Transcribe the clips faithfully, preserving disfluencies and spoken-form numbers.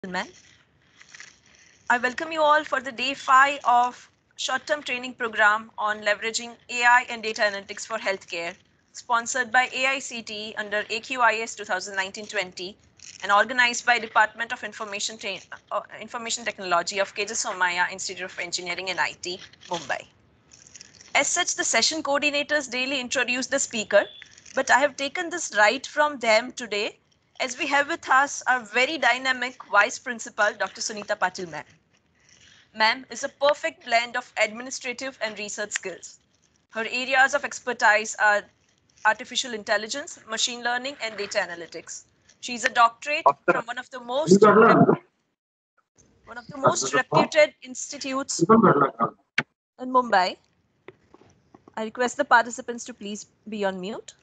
gentlemen, I welcome you all for the day five of short-term training program on leveraging A I and data analytics for healthcare, sponsored by A I C T E under A Q I S twenty nineteen twenty and organized by Department of Information, uh, Information Technology of K J Somaya Institute of Engineering and I T, Mumbai. As such, the session coordinators daily introduce the speaker, but I have taken this right from them today as we have with us our very dynamic Vice Principal, Doctor Sunita Patil ma'am. Ma'am is a perfect blend of administrative and research skills. Her areas of expertise are artificial intelligence, machine learning, and data analytics. She is a doctorate from one of the most one of the most reputed institutes in Mumbai. I request the participants to please be on mute.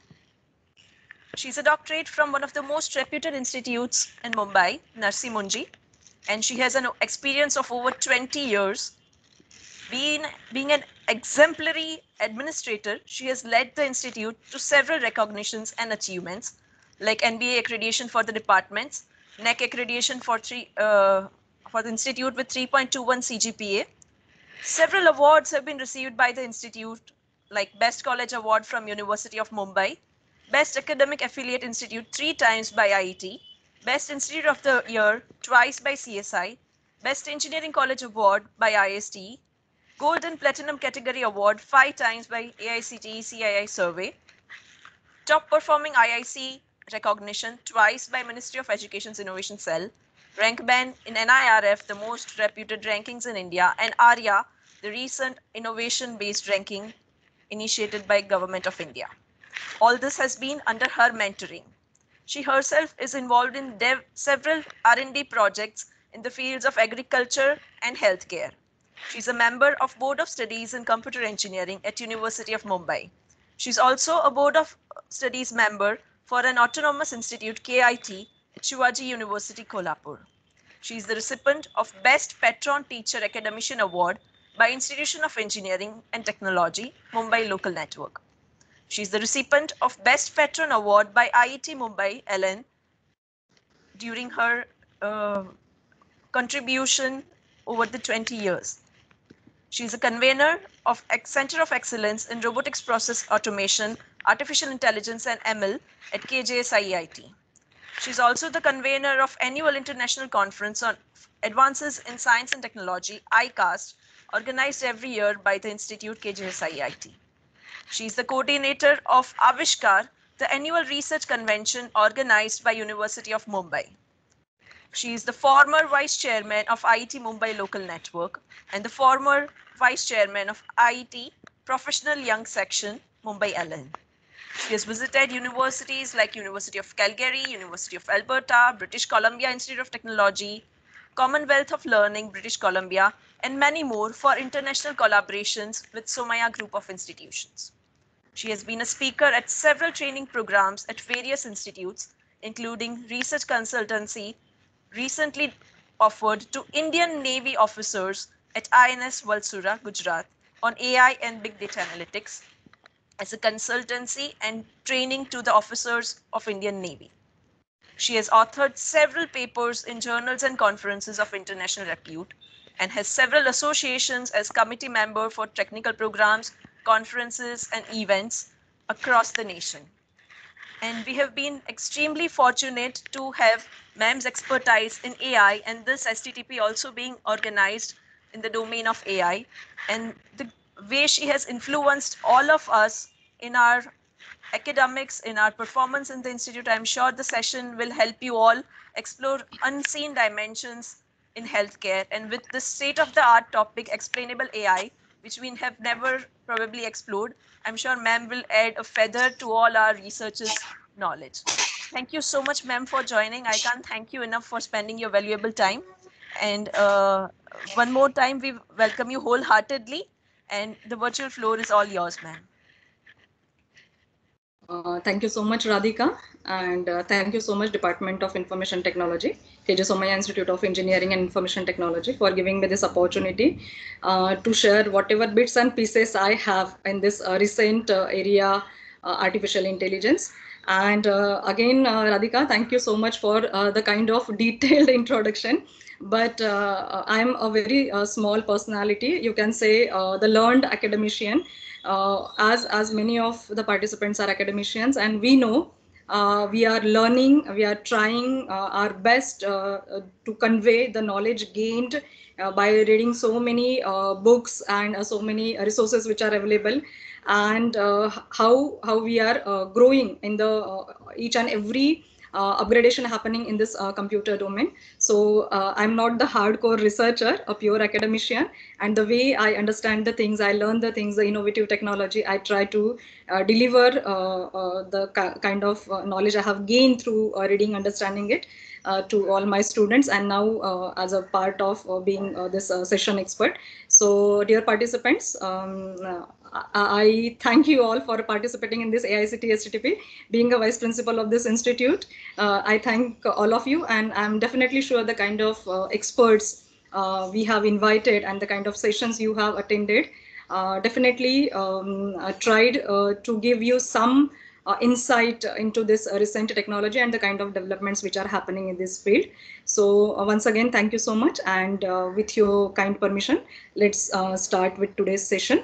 She's a doctorate from one of the most reputed institutes in Mumbai, Narsi Munji, and she has an experience of over twenty years. Being, being an exemplary administrator, she has led the institute to several recognitions and achievements, like N B A accreditation for the departments, N E C accreditation for, three, uh, for the institute with three point two one C G P A. Several awards have been received by the institute, like Best College Award from University of Mumbai, Best Academic Affiliate Institute three times by I I T, Best Institute of the Year twice by C S I, Best Engineering College Award by I S T E, Gold and Platinum Category Award five times by A I C T E C I I Survey, Top Performing I I C recognition twice by Ministry of Education's Innovation Cell, Rank Band in N I R F, the most reputed rankings in India, and ARIA, the recent innovation-based ranking initiated by Government of India. All this has been under her mentoring. She herself is involved in dev several R and D projects in the fields of agriculture and healthcare. She's a member of Board of Studies in Computer Engineering at University of Mumbai. She's also a Board of Studies member for an autonomous institute, K I T, at Shivaji University, Kolhapur. She is the recipient of Best Patron Teacher Academician Award by Institution of Engineering and Technology, Mumbai Local Network. She is the recipient of Best Patron Award by I I T Mumbai, L N, during her uh, contribution over the twenty years. She is a convener of Center of Excellence in Robotics Process Automation, Artificial Intelligence and M L at K J S I E I T. She is also the convener of Annual International Conference on Advances in Science and Technology, I CAST, organized every year by the Institute K J S I E I T. She is the coordinator of Avishkar, the annual research convention organized by University of Mumbai. She is the former vice chairman of I I T Mumbai Local Network and the former vice chairman of I I T Professional Young Section, Mumbai L N. She has visited universities like University of Calgary, University of Alberta, British Columbia Institute of Technology, Commonwealth of Learning, British Columbia, and many more for international collaborations with Somaya Group of Institutions. She has been a speaker at several training programs at various institutes, including research consultancy, recently offered to Indian Navy officers at I N S Valsura, Gujarat, on A I and big data analytics as a consultancy and training to the officers of Indian Navy. She has authored several papers in journals and conferences of international repute and has several associations as committee member for technical programs, conferences, and events across the nation. And we have been extremely fortunate to have ma'am's expertise in A I and this S T T P also being organized in the domain of A I. And the way she has influenced all of us in our academics, in our performance in the institute, I'm sure the session will help you all explore unseen dimensions in healthcare. And with this state-of-the-art topic, explainable A I, which we have never probably explored, I'm sure ma'am will add a feather to all our researchers' knowledge. Thank you so much, ma'am, for joining. I can't thank you enough for spending your valuable time. And uh, one more time, we welcome you wholeheartedly. And the virtual floor is all yours, ma'am. Uh, thank you so much, Radhika, and uh, thank you so much, Department of Information Technology, K J Somaya Institute of Engineering and Information Technology, for giving me this opportunity uh, to share whatever bits and pieces I have in this uh, recent uh, area, uh, artificial intelligence. And uh, again, uh, Radhika, thank you so much for uh, the kind of detailed introduction. But uh, I'm a very uh, small personality. You can say uh, the learned academician, uh, as as many of the participants are academicians, and we know uh, we are learning, we are trying uh, our best uh, to convey the knowledge gained uh, by reading so many uh, books and uh, so many resources which are available, and uh, how how we are uh, growing in the uh, each and every uh, upgradation happening in this uh, computer domain. So uh, I'm not the hardcore researcher, a pure academician, and the way I understand the things, I learn the things, the innovative technology, I try to uh, deliver uh, uh, the kind of uh, knowledge I have gained through uh, reading, understanding it uh, to all my students, and now uh, as a part of uh, being uh, this uh, session expert. So dear participants, um, uh, I thank you all for participating in this A I C T S T P. Being a vice principal of this institute, uh, I thank all of you, and I'm definitely sure the kind of uh, experts uh, we have invited and the kind of sessions you have attended uh, definitely um, uh, tried uh, to give you some uh, insight into this uh, recent technology and the kind of developments which are happening in this field. So uh, once again, thank you so much, and uh, with your kind permission, let's uh, start with today's session.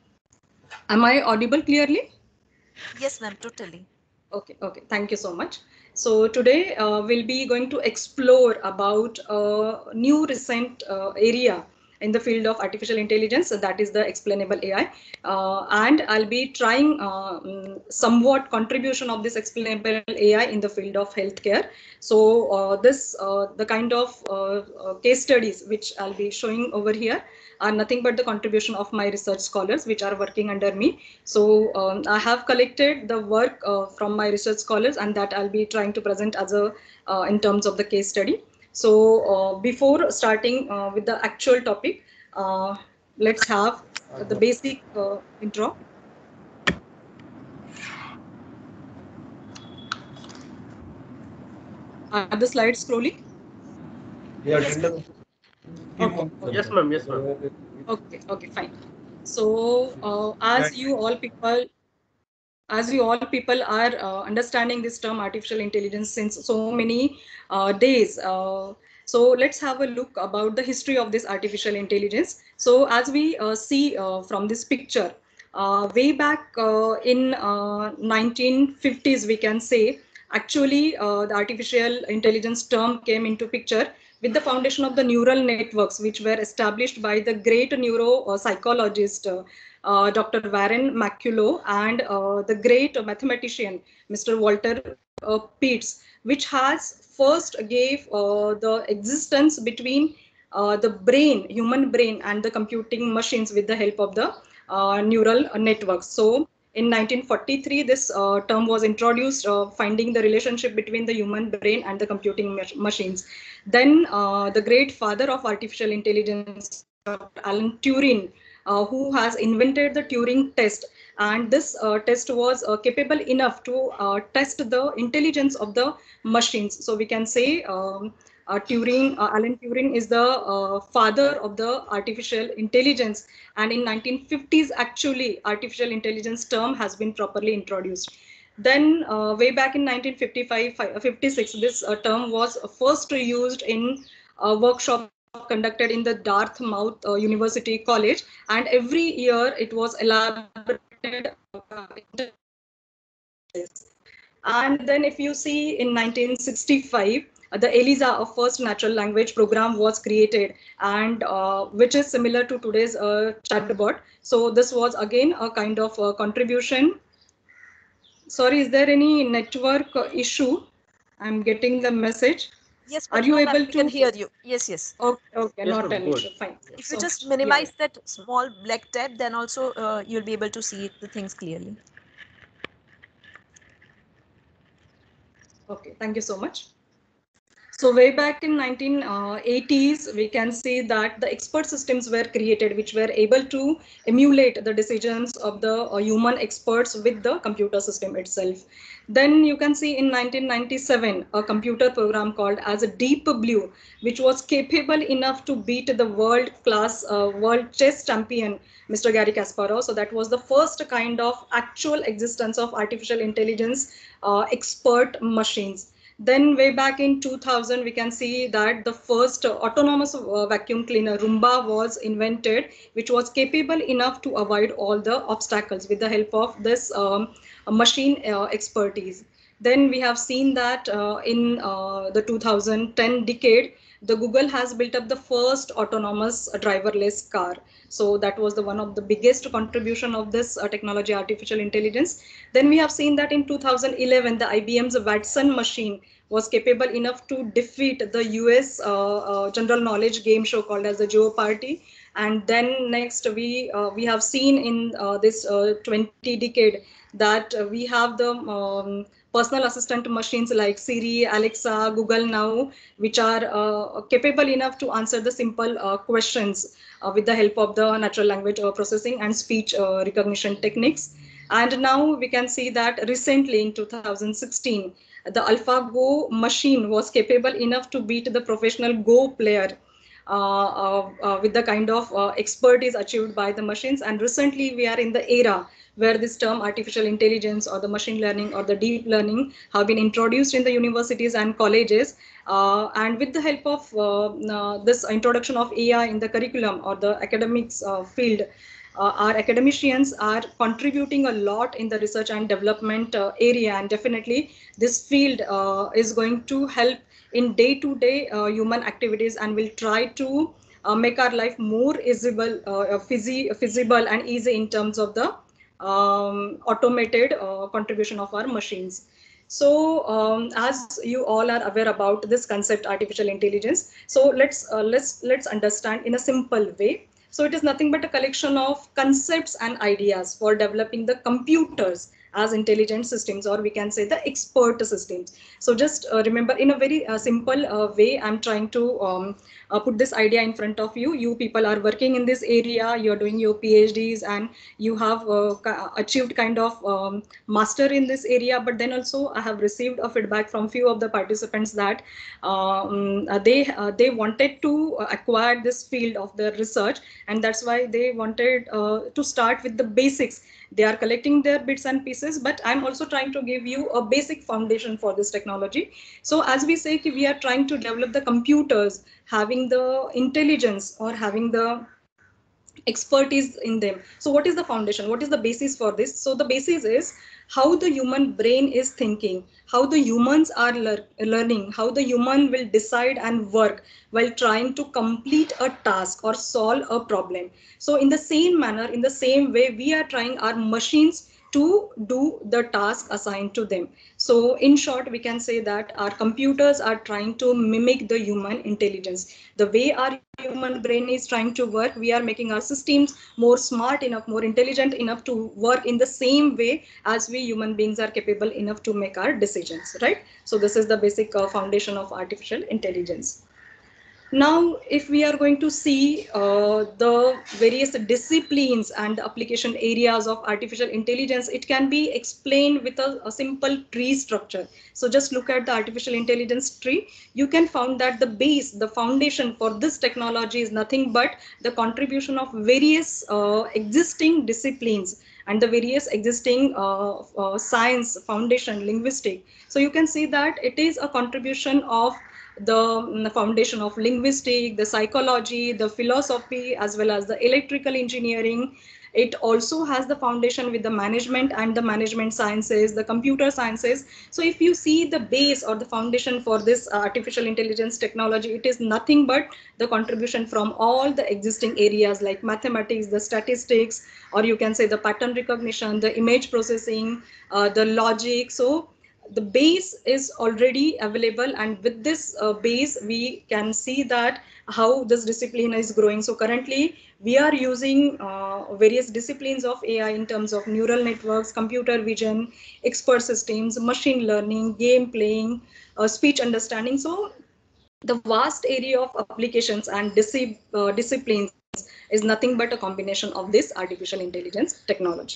Am I audible clearly? Yes, ma'am, totally. Okay, okay, thank you so much. So today uh, we'll be going to explore about a new recent uh, area in the field of artificial intelligence, so that is the explainable A I. Uh, and I'll be trying uh, somewhat contribution of this explainable A I in the field of healthcare. So uh, this, uh, the kind of uh, uh, case studies which I'll be showing over here are nothing but the contribution of my research scholars which are working under me. So um, I have collected the work uh, from my research scholars, and that I'll be trying to present as a uh, in terms of the case study. So uh, before starting uh, with the actual topic, uh, let's have the basic uh, intro. Are the slides scrolling? Yes, ma'am. Okay. Yes, ma'am. Yes, ma'am. Okay. Okay. Fine. So uh, as you all people as we all people are uh, understanding this term artificial intelligence since so many uh, days. Uh, so let's have a look about the history of this artificial intelligence. So as we uh, see uh, from this picture, uh, way back uh, in uh, nineteen fifties, we can say, actually uh, the artificial intelligence term came into picture with the foundation of the neural networks, which were established by the great neuropsychologist uh, uh, Doctor Warren McCullough and uh, the great mathematician Mister Walter uh, Pitts, which has first gave uh, the existence between uh, the brain, human brain, and the computing machines with the help of the uh, neural networks. So in nineteen forty-three, this uh, term was introduced, uh, finding the relationship between the human brain and the computing mach machines. Then uh, the great father of artificial intelligence, Doctor Alan Turing, uh, who has invented the Turing test. And this uh, test was uh, capable enough to uh, test the intelligence of the machines. So we can say um, uh, Turing, uh, Alan Turing is the uh, father of the artificial intelligence. And in nineteen fifties, actually, artificial intelligence term has been properly introduced. Then uh, way back in nineteen fifty-five, fifty-six, this uh, term was first used in a workshop conducted in the Dartmouth uh, University College, and every year it was elaborated. Uh, and then if you see in nineteen sixty-five, uh, the ELIZA, a first natural language program, was created, and uh, which is similar to today's uh, chatbot. So this was again a kind of uh, contribution. Sorry, is there any network uh, issue? I'm getting the message. Yes, Are ma'am. you No, ma'am, able we to? can hear you. Yes, yes. Okay, okay, Yes, not ma'am. an Good. issue. Fine. If you So, just yeah. minimize that small black tab, then also uh, you'll be able to see the things clearly. Okay, thank you so much. So way back in nineteen eighties, we can see that the expert systems were created, which were able to emulate the decisions of the uh, human experts with the computer system itself. Then you can see in nineteen ninety-seven, a computer program called as a Deep Blue, which was capable enough to beat the world-class uh, world chess champion, Mister Garry Kasparov. So that was the first kind of actual existence of artificial intelligence uh, expert machines. Then way back in two thousand, we can see that the first autonomous uh, vacuum cleaner, Roomba, was invented, which was capable enough to avoid all the obstacles with the help of this um, machine uh, expertise. Then we have seen that uh, in uh, the two thousand ten decade, the Google has built up the first autonomous uh, driverless car. So that was the one of the biggest contribution of this uh, technology, artificial intelligence. Then we have seen that in two thousand eleven, the I B M's Watson machine was capable enough to defeat the U S uh, uh, general knowledge game show called as the Jeopardy. And then next we uh, we have seen in uh, this uh, twenty decade that uh, we have the um, personal assistant machines like Siri, Alexa, Google Now, which are uh, capable enough to answer the simple uh, questions uh, with the help of the natural language uh, processing and speech uh, recognition techniques. And now we can see that recently in two thousand sixteen, the AlphaGo machine was capable enough to beat the professional Go player uh, uh, uh, with the kind of uh, expertise achieved by the machines. And recently we are in the era where this term artificial intelligence or the machine learning or the deep learning have been introduced in the universities and colleges. Uh, and with the help of uh, uh, this introduction of A I in the curriculum or the academics uh, field, uh, our academicians are contributing a lot in the research and development uh, area, and definitely this field uh, is going to help in day-to-day uh, human activities and will try to uh, make our life more visible, uh, feasible and easy in terms of the um, automated uh, contribution of our machines. So um, as you all are aware about this concept, artificial intelligence, so let's uh, let's let's understand in a simple way. So it is nothing but a collection of concepts and ideas for developing the computers as intelligent systems, or we can say the expert systems. So just uh, remember, in a very uh, simple uh, way, I'm trying to um, uh, put this idea in front of you. You people are working in this area, you're doing your PhDs, and you have uh, achieved kind of um, master in this area. But then also I have received a feedback from few of the participants that um, they uh, they wanted to acquire this field of the research, and that's why they wanted uh, to start with the basics. They are collecting their bits and pieces, but I'm also trying to give you a basic foundation for this technology. So as we say, we are trying to develop the computers having the intelligence or having the expertise in them. So what is the foundation? What is the basis for this? So the basis is how the human brain is thinking, how the humans are lear learning, how the human will decide and work while trying to complete a task or solve a problem. So in the same manner, in the same way, we are trying our machines to do the task assigned to them. So in short, we can say that our computers are trying to mimic the human intelligence. The way our human brain is trying to work, we are making our systems more smart enough, more intelligent enough to work in the same way as we human beings are capable enough to make our decisions, right? So this is the basic uh, foundation of artificial intelligence. Now, if we are going to see uh, the various disciplines and application areas of artificial intelligence, it can be explained with a, a simple tree structure. So just look at the artificial intelligence tree. You can find that the base, the foundation for this technology is nothing but the contribution of various uh, existing disciplines and the various existing uh, uh, science, foundation, linguistic. So you can see that it is a contribution of the foundation of linguistics, the psychology, the philosophy, as well as the electrical engineering. It also has the foundation with the management and the management sciences, the computer sciences. So if you see the base or the foundation for this artificial intelligence technology, it is nothing but the contribution from all the existing areas like mathematics, the statistics, or you can say the pattern recognition, the image processing, uh, the logic. So the base is already available, and with this uh, base we can see that how this discipline is growing. So currently we are using uh, various disciplines of A I in terms of neural networks, computer vision, expert systems, machine learning, game playing, uh, speech understanding. So The vast area of applications and discipl uh, disciplines is nothing but a combination of this artificial intelligence technology.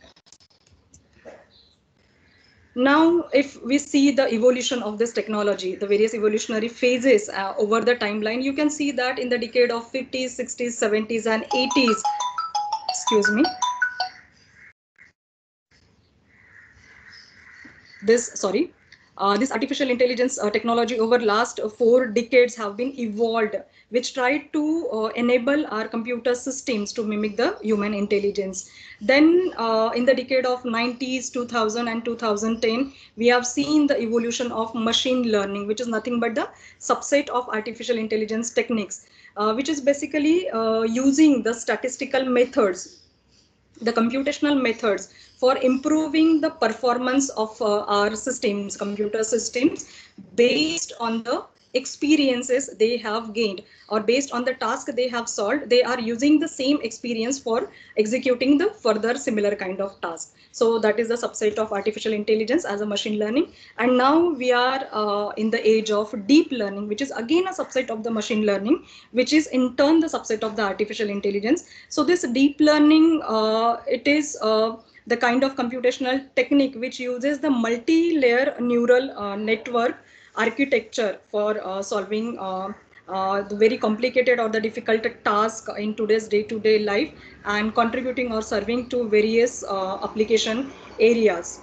Now, if we see the evolution of this technology, the various evolutionary phases uh, over the timeline, you can see that in the decade of fifties, sixties, seventies, and eighties, excuse me, this, sorry, uh, this artificial intelligence uh, technology over last four decades have been evolved, which tried to uh, enable our computer systems to mimic the human intelligence. Then uh, in the decade of nineties, two thousand and two thousand ten, we have seen the evolution of machine learning, which is nothing but the subset of artificial intelligence techniques, uh, which is basically uh, using the statistical methods, the computational methods for improving the performance of uh, our systems, computer systems, based on the experiences they have gained or based on the task they have solved. They are using the same experience for executing the further similar kind of task. So that is the subset of artificial intelligence as a machine learning. And now we are uh, in the age of deep learning, which is again a subset of the machine learning, which is in turn the subset of the artificial intelligence. So this deep learning, uh, it is uh, the kind of computational technique which uses the multi-layer neural uh, network architecture for uh, solving uh, uh, the very complicated or the difficult task in today's day-to-day life and contributing or serving to various uh, application areas.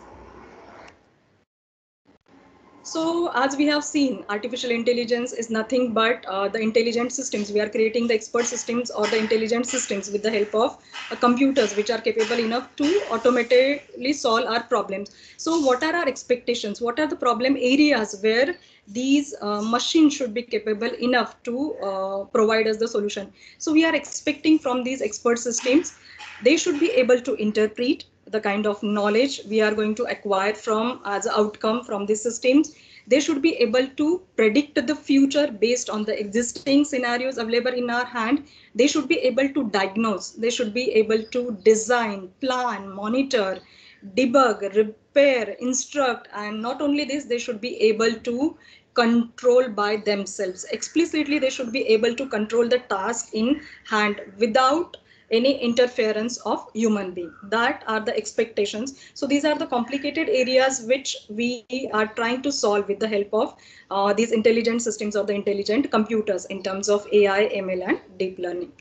So as we have seen, artificial intelligence is nothing but uh, the intelligent systems. We are creating the expert systems or the intelligent systems with the help of uh, computers, which are capable enough to automatically solve our problems. So what are our expectations? What are the problem areas where these uh, machines should be capable enough to uh, provide us the solution? So we are expecting from these expert systems, they should be able to interpret the kind of knowledge we are going to acquire from as an outcome from these systems. They should be able to predict the future based on the existing scenarios available in our hand. They should be able to diagnose. They should be able to design, plan, monitor, debug, repair, instruct, and not only this, they should be able to control by themselves. Explicitly, they should be able to control the task in hand without any interference of human being. That are the expectations. So these are the complicated areas which we are trying to solve with the help of uh, these intelligent systems or the intelligent computers in terms of A I, M L, and deep learning.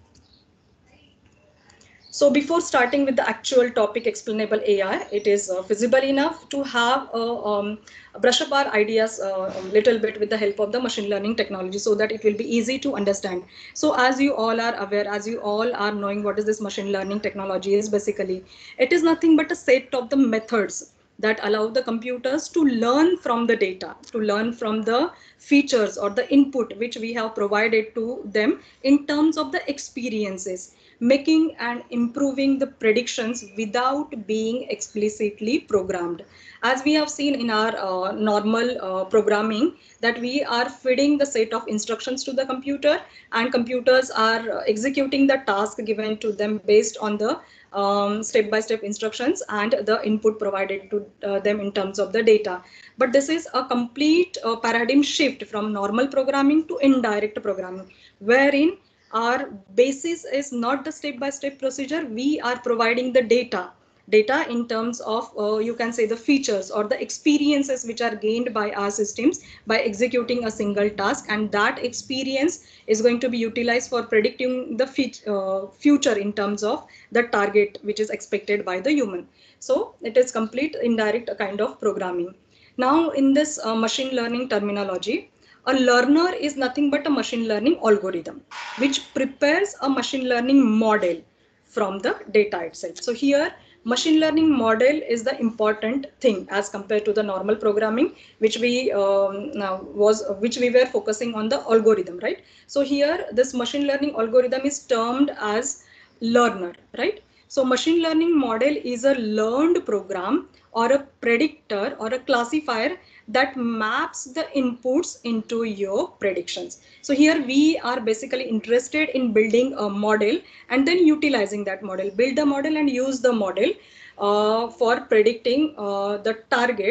So before starting with the actual topic explainable A I, it is uh, feasible enough to have a, um, brush up our ideas uh, a little bit with the help of the machine learning technology so that it will be easy to understand. So as you all are aware, as you all are knowing what is this machine learning technology is, basically, it is nothing but a set of the methods that allow the computers to learn from the data, to learn from the features or the input which we have provided to them in terms of the experiences, making and improving the predictions without being explicitly programmed. As we have seen in our uh, normal uh, programming, that we are feeding the set of instructions to the computer, and computers are executing the task given to them based on the um, step-by-step instructions and the input provided to uh, them in terms of the data. But this is a complete uh, paradigm shift from normal programming to indirect programming, wherein our basis is not the step-by-step procedure. We are providing the data data in terms of uh, you can say the features or the experiences which are gained by our systems by executing a single task, and that experience is going to be utilized for predicting the uh, future in terms of the target which is expected by the human. So it is complete indirect kind of programming. Now in this uh, machine learning terminology, a learner is nothing but a machine learning algorithm which prepares a machine learning model from the data itself. So here machine learning model is the important thing as compared to the normal programming, which we um, was which we were focusing on the algorithm, right? So here this machine learning algorithm is termed as learner, right? So machine learning model is a learned program or a predictor or a classifier that maps the inputs into your predictions. So here we are basically interested in building a model and then utilizing that model, build the model and use the model uh, for predicting uh, the targets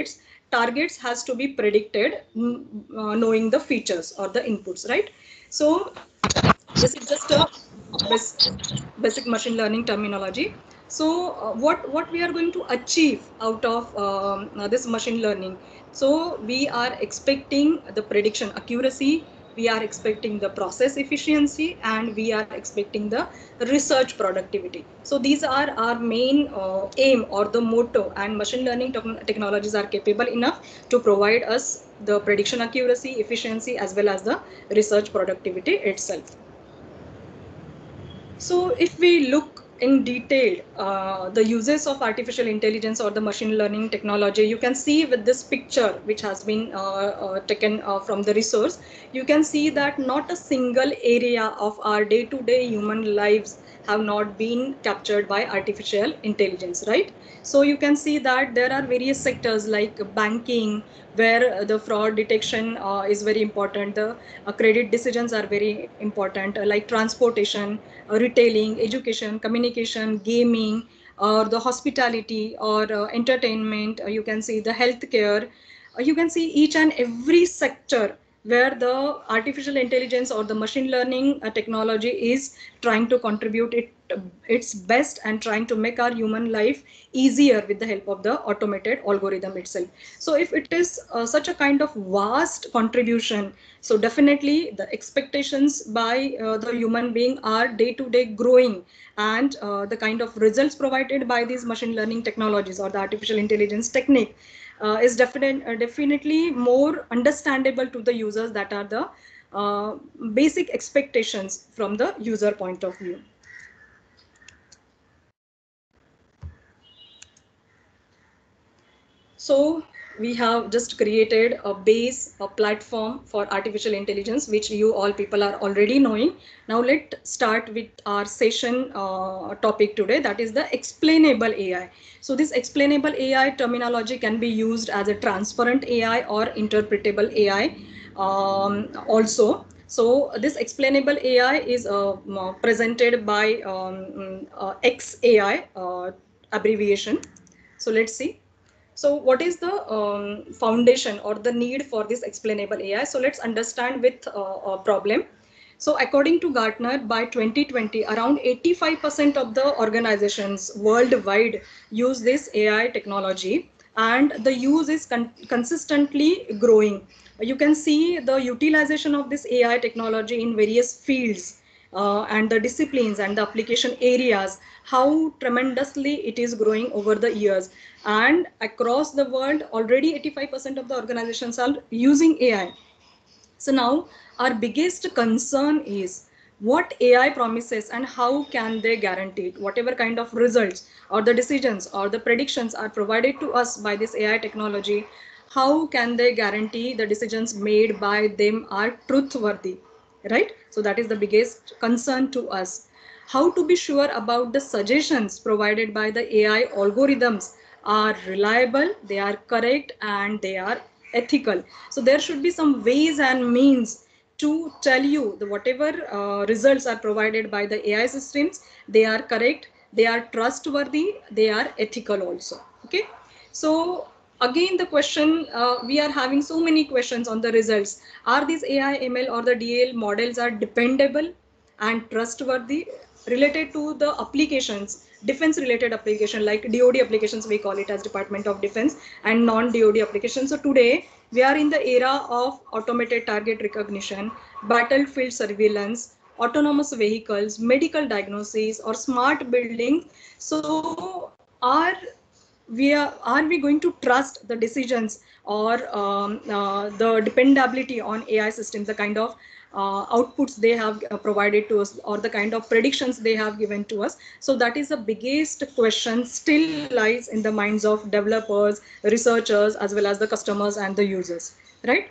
targets has to be predicted uh, knowing the features or the inputs, right? So this is just a basic, basic machine learning terminology. So uh, what what we are going to achieve out of um, uh, this machine learning? So we are expecting the prediction accuracy, we are expecting the process efficiency, and we are expecting the research productivity. So these are our main uh, aim or the motto, and machine learning technologies are capable enough to provide us the prediction accuracy, efficiency, as well as the research productivity itself. So if we look in detail uh, the uses of artificial intelligence or the machine learning technology, you can see with this picture which has been uh, uh, taken uh, from the resource, you can see that not a single area of our day-to-day human lives have not been captured by artificial intelligence, right? So you can see that there are various sectors like banking, where the fraud detection uh, is very important, the uh, credit decisions are very important, uh, like transportation, uh, retailing, education, communication, gaming, or the hospitality or uh, entertainment. Uh, you can see the healthcare. Uh, you can see each and every sector where the artificial intelligence or the machine learning uh, technology is trying to contribute it uh, its best and trying to make our human life easier with the help of the automated algorithm itself. So if it is uh, such a kind of vast contribution, so definitely the expectations by uh, the human being are day to day growing, and uh, the kind of results provided by these machine learning technologies or the artificial intelligence technique uh, is definite, uh, definitely more understandable to the users. That are the uh, basic expectations from the user point of view. So we have just created a base, a platform for artificial intelligence, which you all people are already knowing. Now let's start with our session uh, topic today, that is the explainable A I. So this explainable A I terminology can be used as a transparent A I or interpretable A I um, also. So this explainable A I is uh, presented by um, uh, X A I uh, abbreviation. So let's see. So what is the um, foundation or the need for this explainable A I? So let's understand with uh, a problem. So according to Gartner, by twenty twenty, around eighty-five percent of the organizations worldwide use this A I technology, and the use is con consistently growing. You can see the utilization of this A I technology in various fields uh, and the disciplines and the application areas, how tremendously it is growing over the years. And across the world, already eighty-five percent of the organizations are using A I. So now our biggest concern is what A I promises and how can they guarantee it. Whatever kind of results or the decisions or the predictions are provided to us by this A I technology, how can they guarantee the decisions made by them are truthworthy, right? So that is the biggest concern to us. How to be sure about the suggestions provided by the A I algorithms are reliable, they are correct, and they are ethical. So there should be some ways and means to tell you the whatever uh, results are provided by the A I systems, they are correct, they are trustworthy, they are ethical also. Okay. So again, the question, uh, we are having so many questions on the results. Are these A I, M L or the D L models are dependable and trustworthy? Related to the applications, defense related application like D O D applications, we call it as Department of Defense, and non-D O D applications. So today we are in the era of automated target recognition, battlefield surveillance, autonomous vehicles, medical diagnosis, or smart buildings. So are we are, are we going to trust the decisions or um, uh, the dependability on A I systems, the kind of uh, outputs they have uh, provided to us, or the kind of predictions they have given to us? So that is the biggest question still lies in the minds of developers, researchers, as well as the customers and the users, right?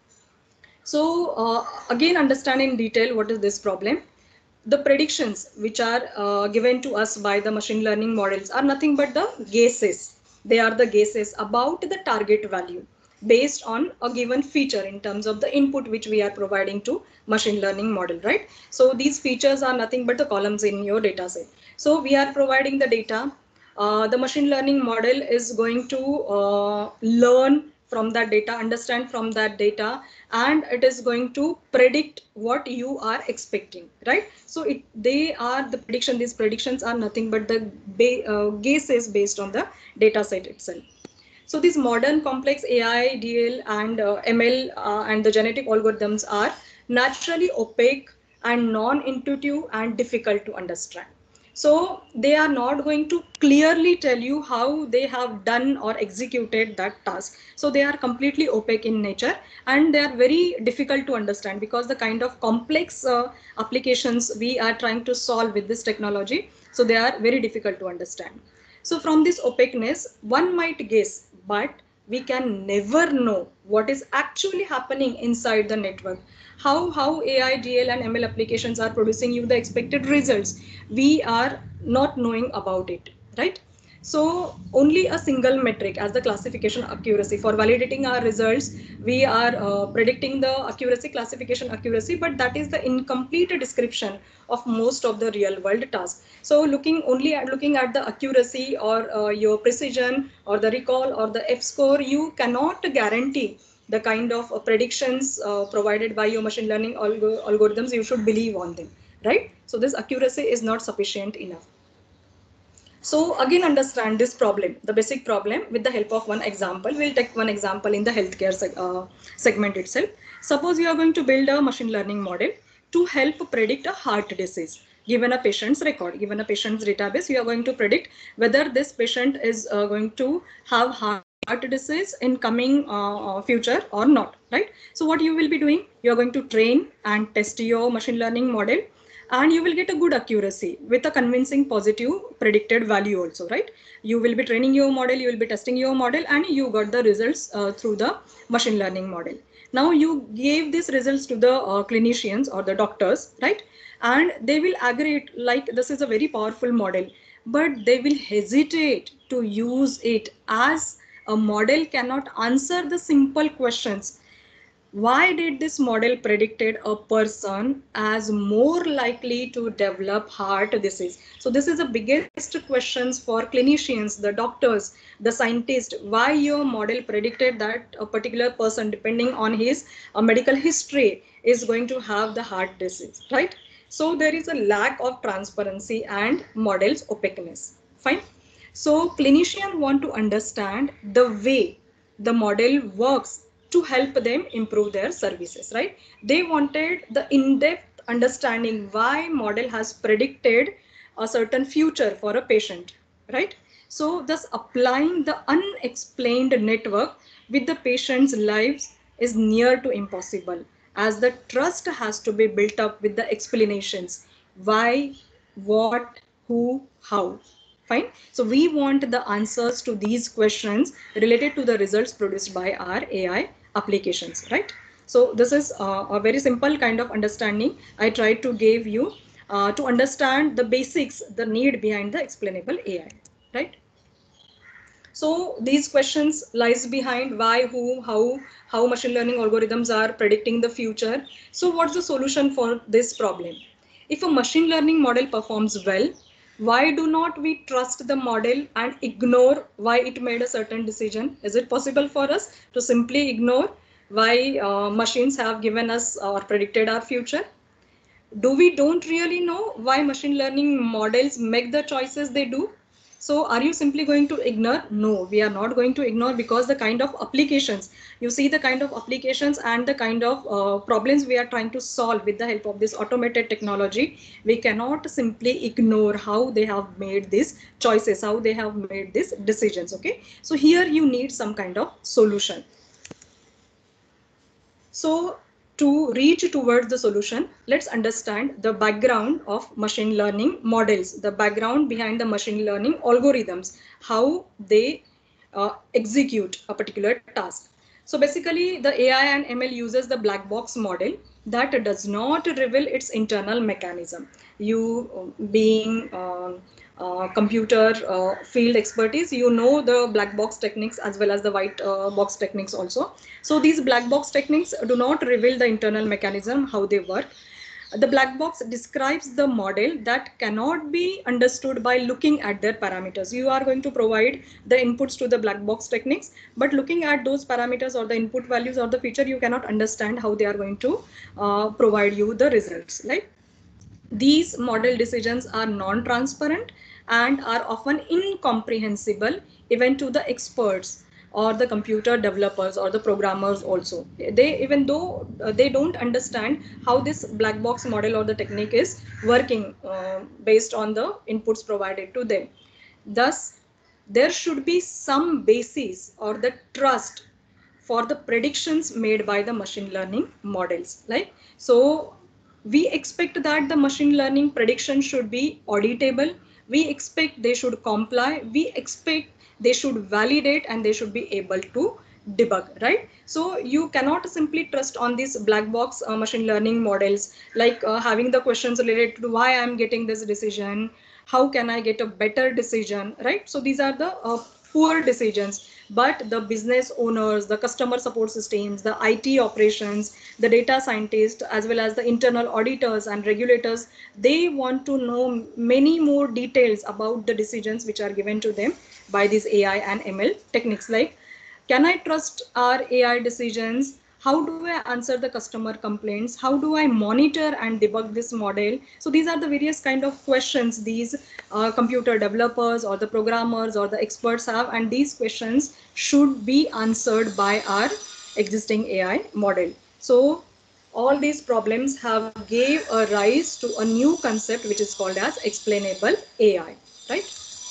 So uh, again, understand in detail what is this problem. The predictions which are uh, given to us by the machine learning models are nothing but the guesses. They are the guesses about the target value based on a given feature in terms of the input which we are providing to machine learning model, right? So these features are nothing but the columns in your data set. So we are providing the data. Uh, the machine learning model is going to uh, learn from that data, understand from that data, and it is going to predict what you are expecting, right? So it they are the prediction, these predictions are nothing but the uh, guesses based on the data set itself. So these modern complex A I, D L, and uh, M L uh, and the genetic algorithms are naturally opaque and non-intuitive and difficult to understand. So they are not going to clearly tell you how they have done or executed that task. So they are completely opaque in nature, and they are very difficult to understand because the kind of complex uh, applications we are trying to solve with this technology, so they are very difficult to understand. So from this opaqueness, one might guess, but we can never know what is actually happening inside the network. How, how A I, D L, and M L applications are producing you the expected results. We are not knowing about it, right? So only a single metric as the classification accuracy. For validating our results, we are uh, predicting the accuracy, classification accuracy, but that is the incomplete description of most of the real world tasks. So looking only at looking at the accuracy or uh, your precision or the recall or the F score, you cannot guarantee the kind of uh, predictions uh, provided by your machine learning alg algorithms. You should believe on them, right? So this accuracy is not sufficient enough. So again, understand this problem, the basic problem, with the help of one example. We'll take one example in the healthcare seg uh, segment itself. Suppose you are going to build a machine learning model to help predict a heart disease. Given a patient's record, given a patient's database, you are going to predict whether this patient is uh, going to have heart disease in coming uh, future or not, right? So what you will be doing, you are going to train and test your machine learning model, and you will get a good accuracy with a convincing positive predicted value also, right? You will be training your model, you will be testing your model, and you got the results uh, through the machine learning model. Now you gave these results to the uh, clinicians or the doctors, right? And they will agree like this is a very powerful model, but they will hesitate to use it as a model cannot answer the simple questions. Why did this model predicted a person as more likely to develop heart disease? So this is the biggest questions for clinicians, the doctors, the scientists. Why your model predicted that a particular person, depending on his uh, medical history, is going to have the heart disease, right? So there is a lack of transparency and models opaqueness. Fine. So clinicians want to understand the way the model works to help them improve their services, right? They wanted the in-depth understanding why model has predicted a certain future for a patient, right? So thus applying the unexplained network with the patient's lives is near to impossible, as the trust has to be built up with the explanations why, what, who, how. Fine. So we want the answers to these questions related to the results produced by our A I applications, right? So this is uh, a very simple kind of understanding I tried to give you uh, to understand the basics, the need behind the explainable A I, right? So these questions lies behind why, who, how, how machine learning algorithms are predicting the future. So what's the solution for this problem? If a machine learning model performs well, why do not we trust the model and ignore why it made a certain decision? Is it possible for us to simply ignore why uh, machines have given us or predicted our future? Do we don't really know why machine learning models make the choices they do? So are you simply going to ignore? No, we are not going to ignore, because the kind of applications, you see the kind of applications and the kind of uh, problems we are trying to solve with the help of this automated technology, we cannot simply ignore how they have made these choices, how they have made these decisions, okay? So here you need some kind of solution. So to reach towards the solution, let's understand the background of machine learning models, the background behind the machine learning algorithms, how they uh, execute a particular task. So basically the A I and M L uses the black box model that does not reveal its internal mechanism. You being um, uh, computer uh, field expertise, you know the black box techniques as well as the white uh, box techniques also. So these black box techniques do not reveal the internal mechanism, how they work. The black box describes the model that cannot be understood by looking at their parameters. You are going to provide the inputs to the black box techniques, but looking at those parameters or the input values or the feature, you cannot understand how they are going to uh, provide you the results. Like, these model decisions are non-transparent and are often incomprehensible even to the experts or the computer developers or the programmers also. They, even though uh, they don't understand how this black box model or the technique is working uh, based on the inputs provided to them. Thus, there should be some basis or the trust for the predictions made by the machine learning models. Like, so we expect that the machine learning prediction should be auditable. We expect they should comply. We expect they should validate and they should be able to debug, right? So you cannot simply trust on these black box uh, machine learning models, like uh, having the questions related to why I'm getting this decision, how can I get a better decision, right? So these are the uh, poor decisions. But the business owners, the customer support systems, the I T operations, the data scientists, as well as the internal auditors and regulators, they want to know many more details about the decisions which are given to them by these A I and M L techniques. Like, can I trust our A I decisions? How do I answer the customer complaints? How do I monitor and debug this model? So these are the various kind of questions these uh, computer developers or the programmers or the experts have, and these questions should be answered by our existing A I model. So all these problems have gave a rise to a new concept which is called as explainable A I, right?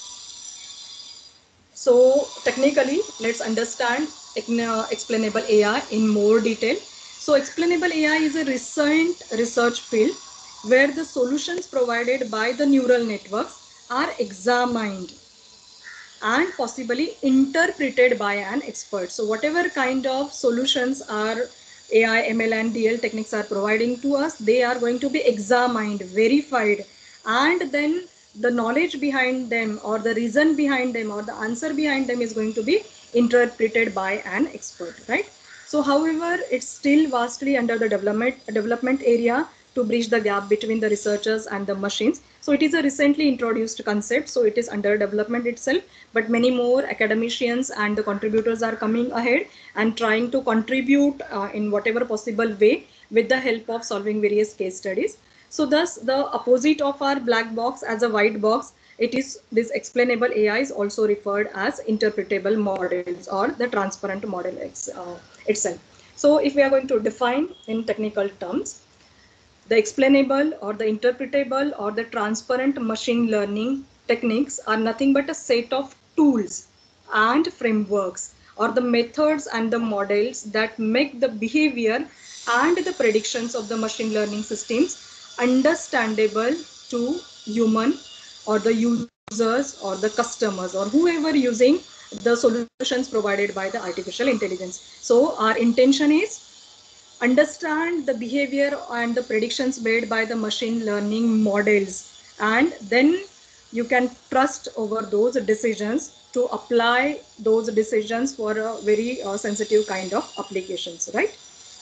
So technically, let's understand explainable A I in more detail. So explainable A I is a recent research field where the solutions provided by the neural networks are examined and possibly interpreted by an expert. So whatever kind of solutions are A I, M L and D L techniques are providing to us, they are going to be examined, verified, and then the knowledge behind them or the reason behind them or the answer behind them is going to be interpreted by an expert, right? So however, it's still vastly under the development development area to bridge the gap between the researchers and the machines. So it is a recently introduced concept, so it is under development itself, but many more academicians and the contributors are coming ahead and trying to contribute uh, in whatever possible way with the help of solving various case studies. So thus the opposite of our black box as a white box, it is this explainable A I is also referred as interpretable models or the transparent model uh, itself. So if we are going to define in technical terms, the explainable or the interpretable or the transparent machine learning techniques are nothing but a set of tools and frameworks or the methods and the models that make the behavior and the predictions of the machine learning systems understandable to human or the users or the customers or whoever using the solutions provided by the artificial intelligence. So our intention is understand the behavior and the predictions made by the machine learning models, and then you can trust over those decisions to apply those decisions for a very uh, sensitive kind of applications, right?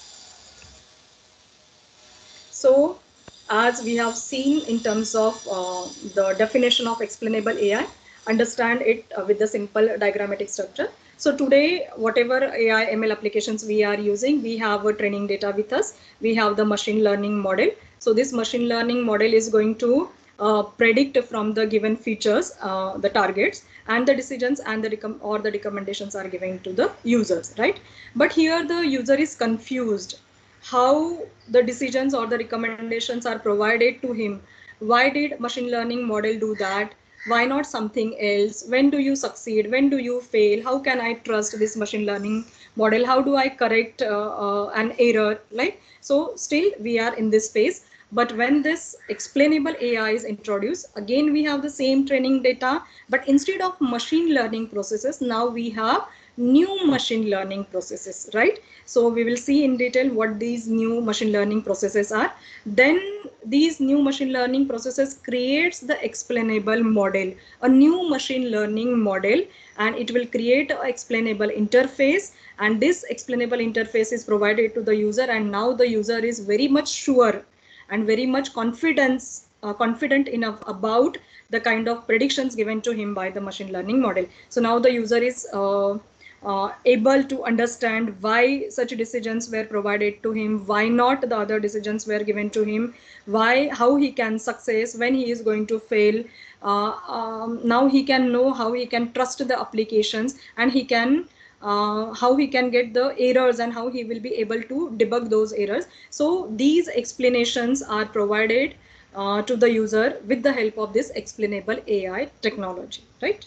So as we have seen in terms of uh, the definition of explainable A I, understand it uh, with the simple diagrammatic structure. So today, whatever A I M L applications we are using, we have a training data with us. We have the machine learning model. So this machine learning model is going to uh, predict from the given features, uh, the targets and the decisions and the or the recommendations are given to the users, right? But here the user is confused how the decisions or the recommendations are provided to him. Why did machine learning model do that? Why not something else? When do you succeed? When do you fail? How can I trust this machine learning model? How do I correct uh, uh, an error? Like, so still we are in this phase. But when this explainable A I is introduced, again we have the same training data, but instead of machine learning processes, now we have new machine learning processes, right? So we will see in detail what these new machine learning processes are. Then these new machine learning processes creates the explainable model, a new machine learning model, and it will create an explainable interface, and this explainable interface is provided to the user, and now the user is very much sure and very much confidence, uh, confident enough about the kind of predictions given to him by the machine learning model. So now the user is uh, uh, able to understand why such decisions were provided to him, why not the other decisions were given to him, why, how he can success, when he is going to fail. Uh, um, now he can know how he can trust the applications, and he can uh, how he can get the errors and how he will be able to debug those errors. So these explanations are provided uh, to the user with the help of this explainable A I technology, right?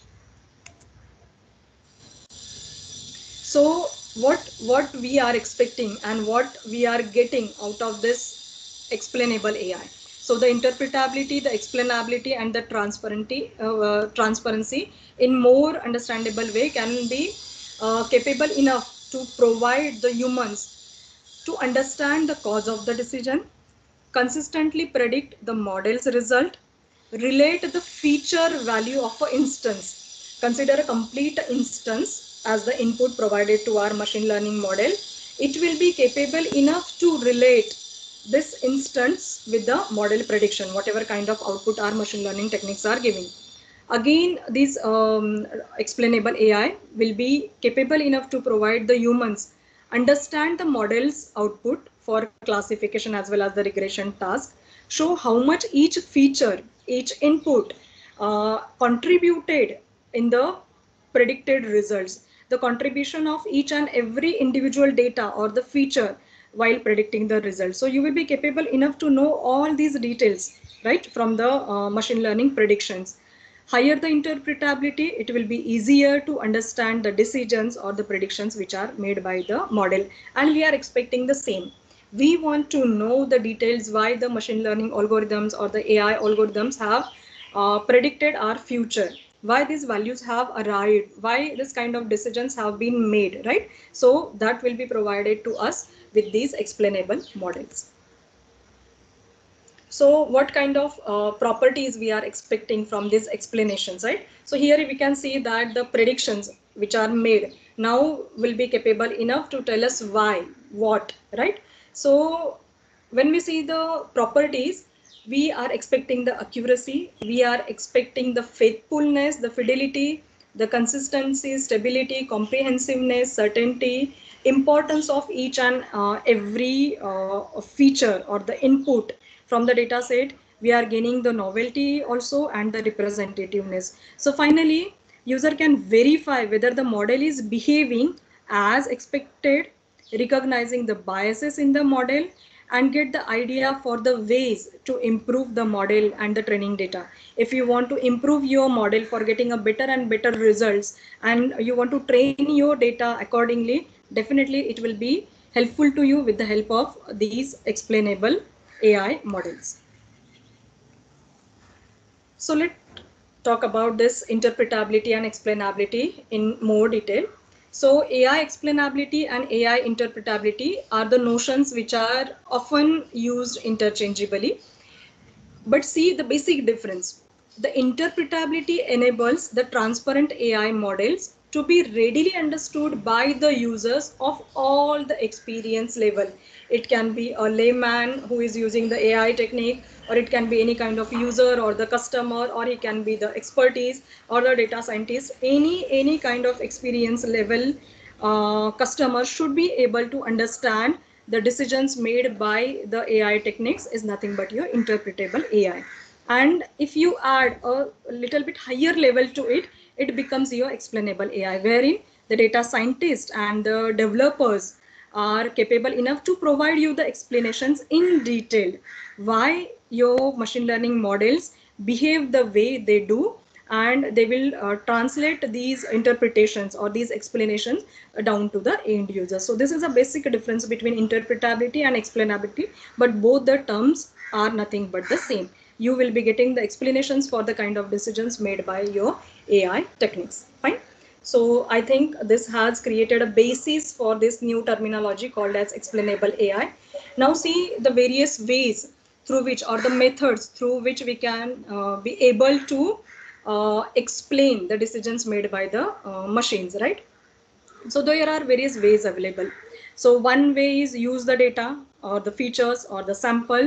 So what what we are expecting and what we are getting out of this explainable A I. So the interpretability, the explainability, and the transparency, uh, transparency in more understandable way can be uh, capable enough to provide the humans to understand the cause of the decision, consistently predict the model's result, relate the feature value of an instance. Consider a complete instance as the input provided to our machine learning model. It will be capable enough to relate this instance with the model prediction, whatever kind of output our machine learning techniques are giving. Again, this um, explainable A I will be capable enough to provide the humans understand the model's output for classification as well as the regression task, show how much each feature, each input uh, contributed in the predicted results, the contribution of each and every individual data or the feature while predicting the results. So you will be capable enough to know all these details, right, from the uh, machine learning predictions. Higher the interpretability, it will be easier to understand the decisions or the predictions which are made by the model. And we are expecting the same. We want to know the details why the machine learning algorithms or the A I algorithms have uh, predicted our future, why these values have arrived, why this kind of decisions have been made, right? So that will be provided to us with these explainable models. So what kind of uh, properties we are expecting from these explanations, right? So here we can see that the predictions which are made now will be capable enough to tell us why, what, right? So when we see the properties, we are expecting the accuracy, we are expecting the faithfulness, the fidelity, the consistency, stability, comprehensiveness, certainty, importance of each and uh, every uh, feature or the input from the data set. We are gaining the novelty also and the representativeness. So finally, user can verify whether the model is behaving as expected, recognizing the biases in the model, and get the idea for the ways to improve the model and the training data. If you want to improve your model for getting a better and better results, and you want to train your data accordingly, definitely it will be helpful to you with the help of these explainable A I models. So let's talk about this interpretability and explainability in more detail. So A I explainability and A I interpretability are the notions which are often used interchangeably. But see the basic difference. The interpretability enables the transparent A I models to be readily understood by the users of all the experience level. It can be a layman who is using the A I technique, or it can be any kind of user or the customer, or it can be the expertise or the data scientist. Any, any kind of experience level uh, customer should be able to understand the decisions made by the A I techniques is nothing but your interpretable A I. And if you add a little bit higher level to it, it becomes your explainable A I, wherein the data scientists and the developers are capable enough to provide you the explanations in detail why your machine learning models behave the way they do, and they will uh, translate these interpretations or these explanations down to the end user. So this is a basic difference between interpretability and explainability, but both the terms are nothing but the same. You will be getting the explanations for the kind of decisions made by your A I techniques. Fine. So I think this has created a basis for this new terminology called as explainable A I. Now see the various ways through which, or the methods through which we can uh, be able to uh, explain the decisions made by the uh, machines, right? So there are various ways available. So one way is use the data or the features or the samples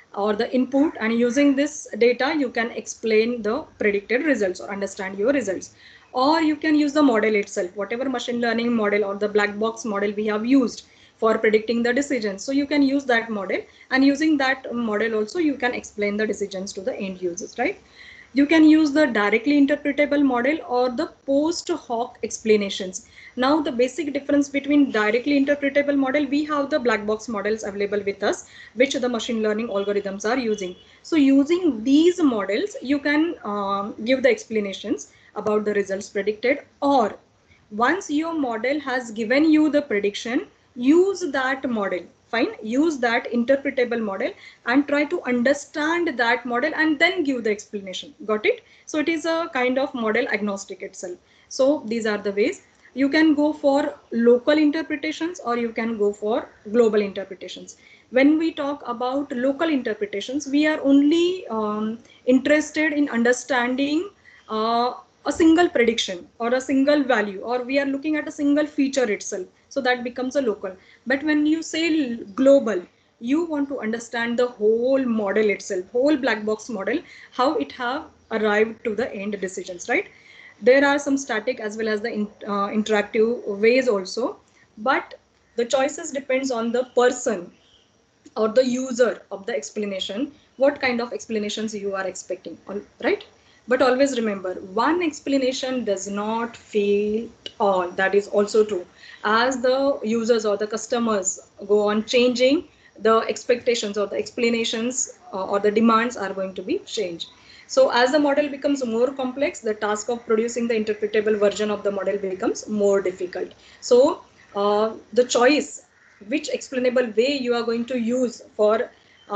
or the input, and using this data you can explain the predicted results or understand your results. Or you can use the model itself, whatever machine learning model or the black box model we have used for predicting the decisions. So you can use that model, and using that model also you can explain the decisions to the end users, right? You can use the directly interpretable model or the post hoc explanations. Now the basic difference between directly interpretable model, we have the black box models available with us, which the machine learning algorithms are using. So using these models, you can um, give the explanations about the results predicted, or once your model has given you the prediction, use that model, fine, use that interpretable model and try to understand that model and then give the explanation. Got it? So it is a kind of model agnostic itself. So these are the ways. You can go for local interpretations or you can go for global interpretations. When we talk about local interpretations, we are only um, interested in understanding uh, a single prediction or a single value, or we are looking at a single feature itself. So that becomes a local. But when you say global, you want to understand the whole model itself, whole black box model, how it have arrived to the end decisions, right? There are some static as well as the in, uh, interactive ways also, but the choices depends on the person or the user of the explanation, what kind of explanations you are expecting, right? But always remember, one explanation does not fit all. That is also true. As the users or the customers go on changing, the expectations or the explanations uh, or the demands are going to be changed. So as the model becomes more complex, the task of producing the interpretable version of the model becomes more difficult. So uh, the choice, which explainable way you are going to use for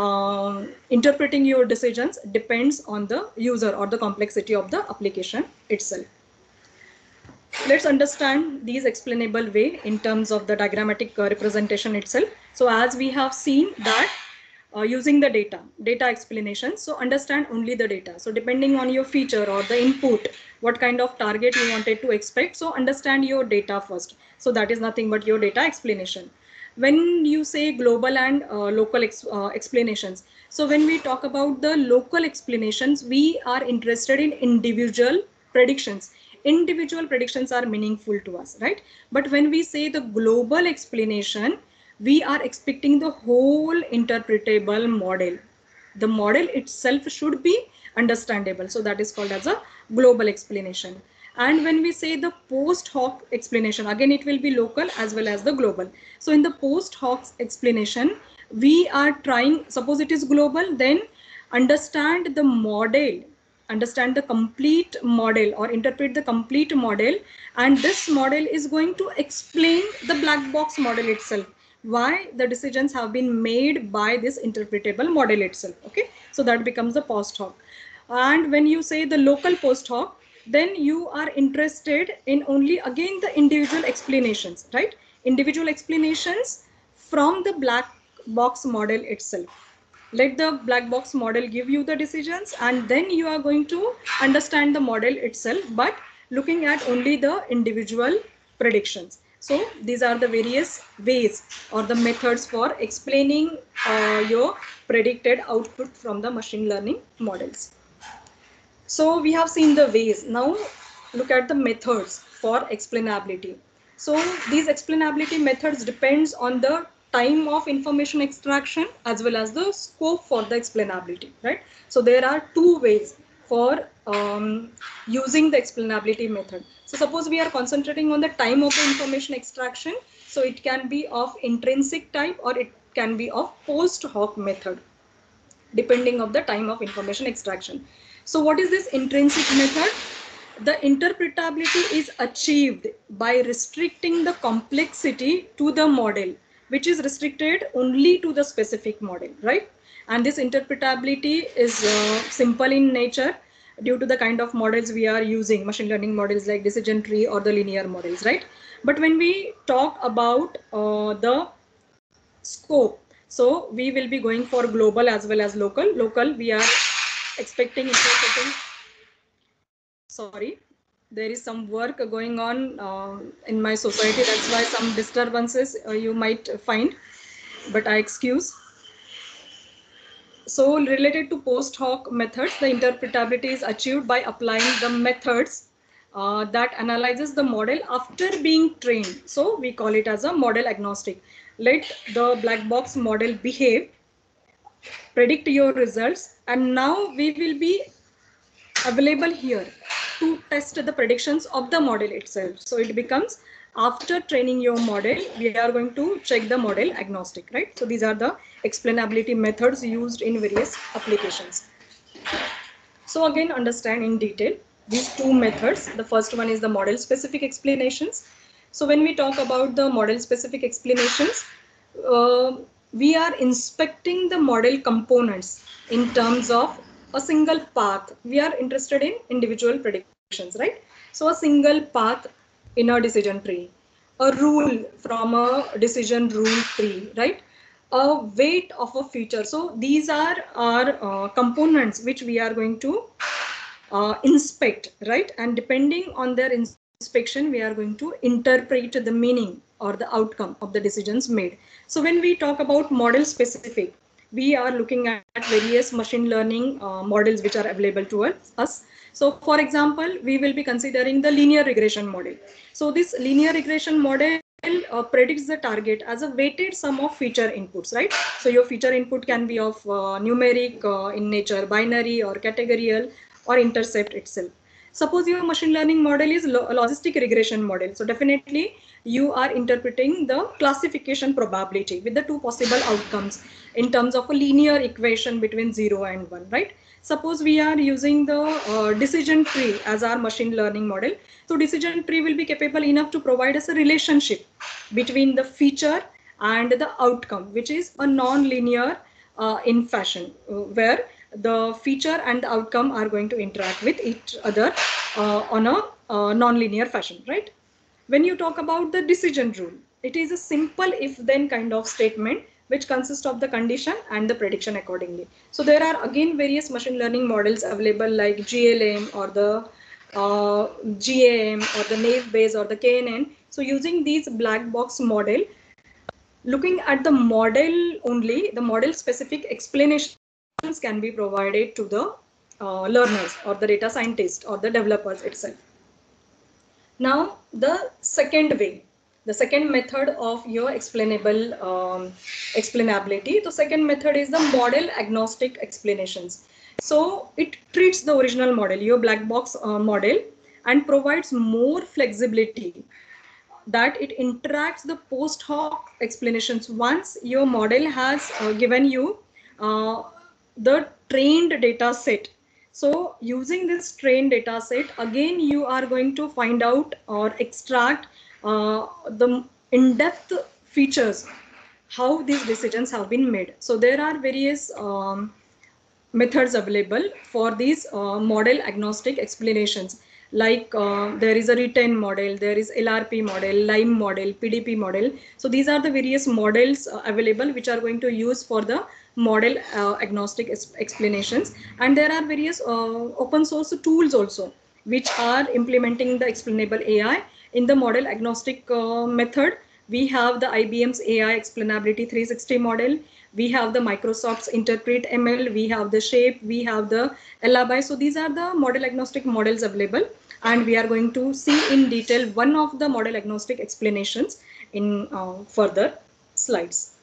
um, interpreting your decisions, depends on the user or the complexity of the application itself. Let's understand these explainable way in terms of the diagrammatic uh, representation itself. So as we have seen that uh, using the data, data explanation, so understand only the data. So depending on your feature or the input, what kind of target you wanted to expect, so understand your data first. So that is nothing but your data explanation. When you say global and uh, local ex uh, explanations, so when we talk about the local explanations, we are interested in individual predictions. Individual predictions are meaningful to us, right? But when we say the global explanation, we are expecting the whole interpretable model. The model itself should be understandable. So that is called as a global explanation. And when we say the post hoc explanation, again it will be local as well as the global. So in the post hoc explanation, we are trying, suppose it is global, then understand the model, understand the complete model or interpret the complete model, and this model is going to explain the black box model itself, why the decisions have been made by this interpretable model itself. Okay, so that becomes the post hoc. And when you say the local post hoc, then you are interested in only again the individual explanations, right? Individual explanations from the black box model itself. Let the black box model give you the decisions, and then you are going to understand the model itself, but looking at only the individual predictions. So these are the various ways or the methods for explaining uh, your predicted output from the machine learning models. So we have seen the ways. Now look at the methods for explainability. So these explainability methods depends on the time of information extraction as well as the scope for the explainability, right? So there are two ways for um, using the explainability method. So suppose we are concentrating on the time of the information extraction. So it can be of intrinsic type or it can be of post hoc method, depending of the time of information extraction. So what is this intrinsic method? The interpretability is achieved by restricting the complexity to the model, which is restricted only to the specific model, right? And this interpretability is uh, simple in nature due to the kind of models we are using, machine learning models like decision tree or the linear models, right? But when we talk about uh, the scope, so we will be going for global as well as local. Local, we are expecting interpreting. Sorry, there is some work going on uh, in my society. That's why some disturbances uh, you might find, but I excuse. So related to post hoc methods, the interpretability is achieved by applying the methods uh, that analyzes the model after being trained. So we call it as a model agnostic. Let the black box model behave, predict your results, and now we will be available here to test the predictions of the model itself. So it becomes, after training your model, we are going to check the model agnostic, right? So these are the explainability methods used in various applications. So again, understand in detail these two methods. The first one is the model specific explanations. So when we talk about the model specific explanations, uh, we are inspecting the model components in terms of a single path. We are interested in individual predictions, right? So a single path in a decision tree, a rule from a decision rule tree, right? A weight of a feature. So these are our uh, components which we are going to uh, inspect, right? And depending on their inspection, we are going to interpret the meaning or the outcome of the decisions made. So when we talk about model specific, we are looking at various machine learning uh, models which are available to us. So for example, we will be considering the linear regression model. So this linear regression model uh, predicts the target as a weighted sum of feature inputs, right? So your feature input can be of uh, numeric uh, in nature, binary or categorical, or intercept itself. Suppose your machine learning model is lo logistic regression model. So definitely you are interpreting the classification probability with the two possible outcomes in terms of a linear equation between zero and one, right? Suppose we are using the uh, decision tree as our machine learning model. So decision tree will be capable enough to provide us a relationship between the feature and the outcome, which is a non-linear uh, in fashion, uh, where the feature and the outcome are going to interact with each other uh, on a uh, non-linear fashion, right? When you talk about the decision rule, it is a simple if-then kind of statement which consists of the condition and the prediction accordingly. So there are again various machine learning models available like G L M or the uh, G A M or the Naive Bayes or the K N N. So using these black box model, looking at the model only, the model specific explanations can be provided to the uh, learners or the data scientists or the developers itself. Now, the second way, the second method of your explainable um, explainability, the second method is the model agnostic explanations. So it treats the original model, your black box uh, model, and provides more flexibility that it interacts the post hoc explanations. Once your model has uh, given you uh, the trained data set, so using this trained data set, again you are going to find out or extract uh, the in-depth features, how these decisions have been made. So there are various um, methods available for these uh, model agnostic explanations, like uh, there is a retain model, there is L R P model, LIME model, P D P model. So these are the various models uh, available which are going to use for the model uh, agnostic explanations. And there are various uh, open source tools also which are implementing the explainable A I in the model agnostic uh, method. We have the I B M's A I explainability three sixty model. We have the Microsoft's Interpret M L. We have the Shape. We have the Elabai. So these are the model agnostic models available. And we are going to see in detail one of the model agnostic explanations in uh, further slides.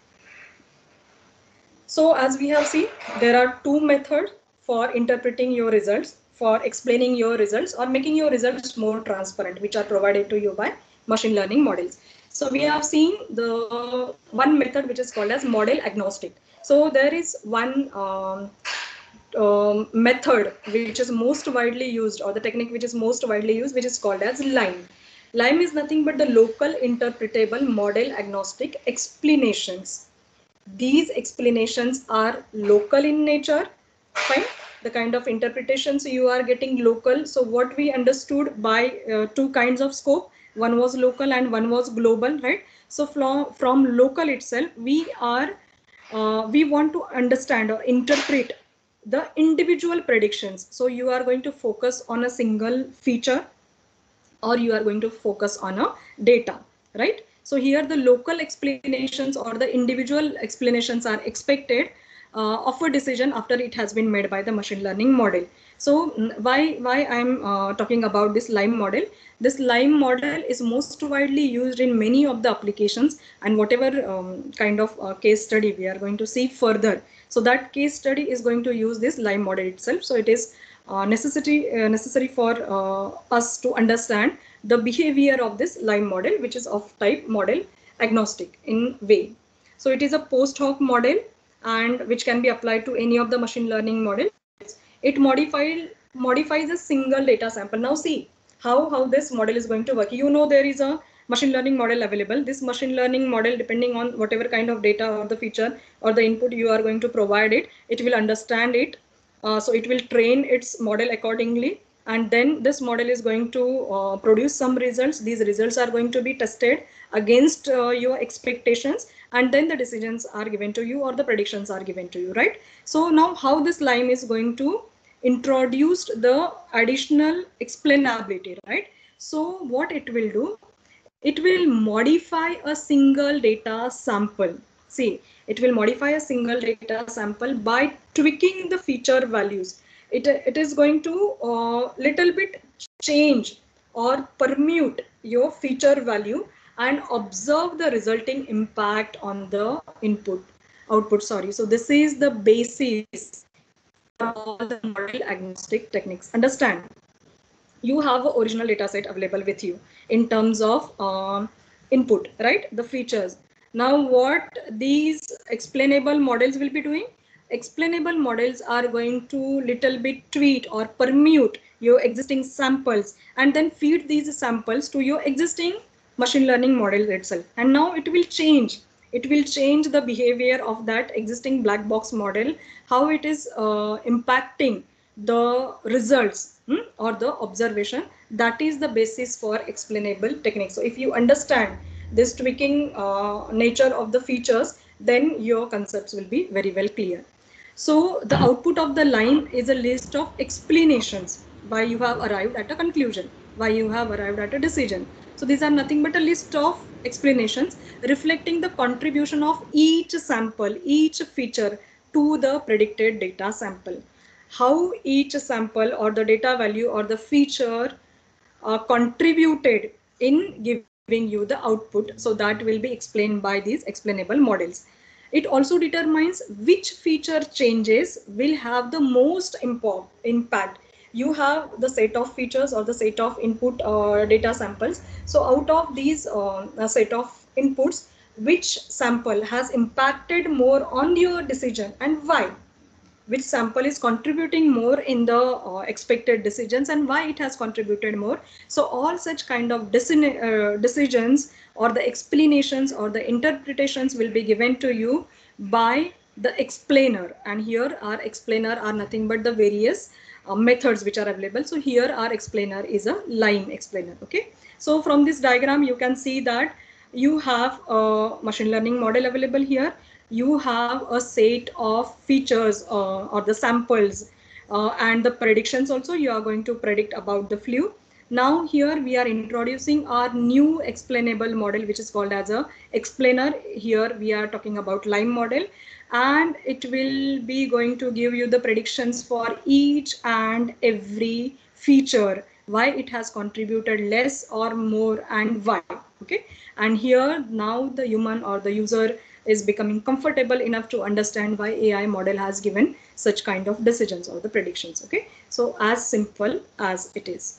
So as we have seen, there are two methods for interpreting your results, for explaining your results or making your results more transparent, which are provided to you by machine learning models. So we have seen the one method which is called as model agnostic. So there is one um, um, method which is most widely used, or the technique which is most widely used, which is called as LIME. LIME is nothing but the local interpretable model agnostic explanations. These explanations are local in nature, fine. The kind of interpretations you are getting local. So what we understood by uh, two kinds of scope, one was local and one was global, right? So from, from local itself, we are, uh, we want to understand or interpret the individual predictions. So you are going to focus on a single feature, or you are going to focus on a data, right? So here the local explanations or the individual explanations are expected uh, of a decision after it has been made by the machine learning model. So why why I'm uh, talking about this LIME model? This LIME model is most widely used in many of the applications, and whatever um, kind of uh, case study we are going to see further. So that case study is going to use this LIME model itself. So it is uh, necessity uh, necessary for uh, us to understand the behavior of this LIME model, which is of type model agnostic in way. So it is a post hoc model, and which can be applied to any of the machine learning models. It modified modifies a single data sample. Now see how how this model is going to work. You know there is a machine learning model available. This machine learning model, depending on whatever kind of data or the feature or the input you are going to provide it, it will understand it. Uh, so it will train its model accordingly, and then this model is going to uh, produce some results. These results are going to be tested against uh, your expectations, and then the decisions are given to you, or the predictions are given to you, right? So now how this LIME is going to introduce the additional explainability, right? So what it will do, it will modify a single data sample. See, it will modify a single data sample by tweaking the feature values. It, it is going to uh, little bit change or permute your feature value and observe the resulting impact on the input output. Sorry. So this is the basis of all the model agnostic techniques. Understand? You have an original data set available with you in terms of um, input, right? The features. Now what these explainable models will be doing? Explainable models are going to little bit tweak or permute your existing samples and then feed these samples to your existing machine learning model itself. And now it will change. It will change the behavior of that existing black box model, how it is uh, impacting the results hmm, or the observation. That is the basis for explainable techniques. So if you understand this tweaking uh, nature of the features, then your concepts will be very well clear. So the output of the LIME is a list of explanations why you have arrived at a conclusion, why you have arrived at a decision. So these are nothing but a list of explanations reflecting the contribution of each sample, each feature to the predicted data sample. How each sample or the data value or the feature uh, contributed in giving you the output. So that will be explained by these explainable models. It also determines which feature changes will have the most impact. You have the set of features or the set of input uh, data samples. So out of these uh, set of inputs, which sample has impacted more on your decision and why? Which sample is contributing more in the uh, expected decisions and why it has contributed more. So all such kind of uh, decisions or the explanations or the interpretations will be given to you by the explainer. And here our explainer are nothing but the various uh, methods which are available. So here our explainer is a LIME explainer. Okay. So from this diagram you can see that you have a machine learning model available here. You have a set of features uh, or the samples uh, and the predictions also. You are going to predict about the flu. Now here we are introducing our new explainable model, which is called as a explainer. Here we are talking about LIME model, and it will be going to give you the predictions for each and every feature, why it has contributed less or more and why. Okay, and here now the human or the user is becoming comfortable enough to understand why A I model has given such kind of decisions or the predictions. Okay, so as simple as it is.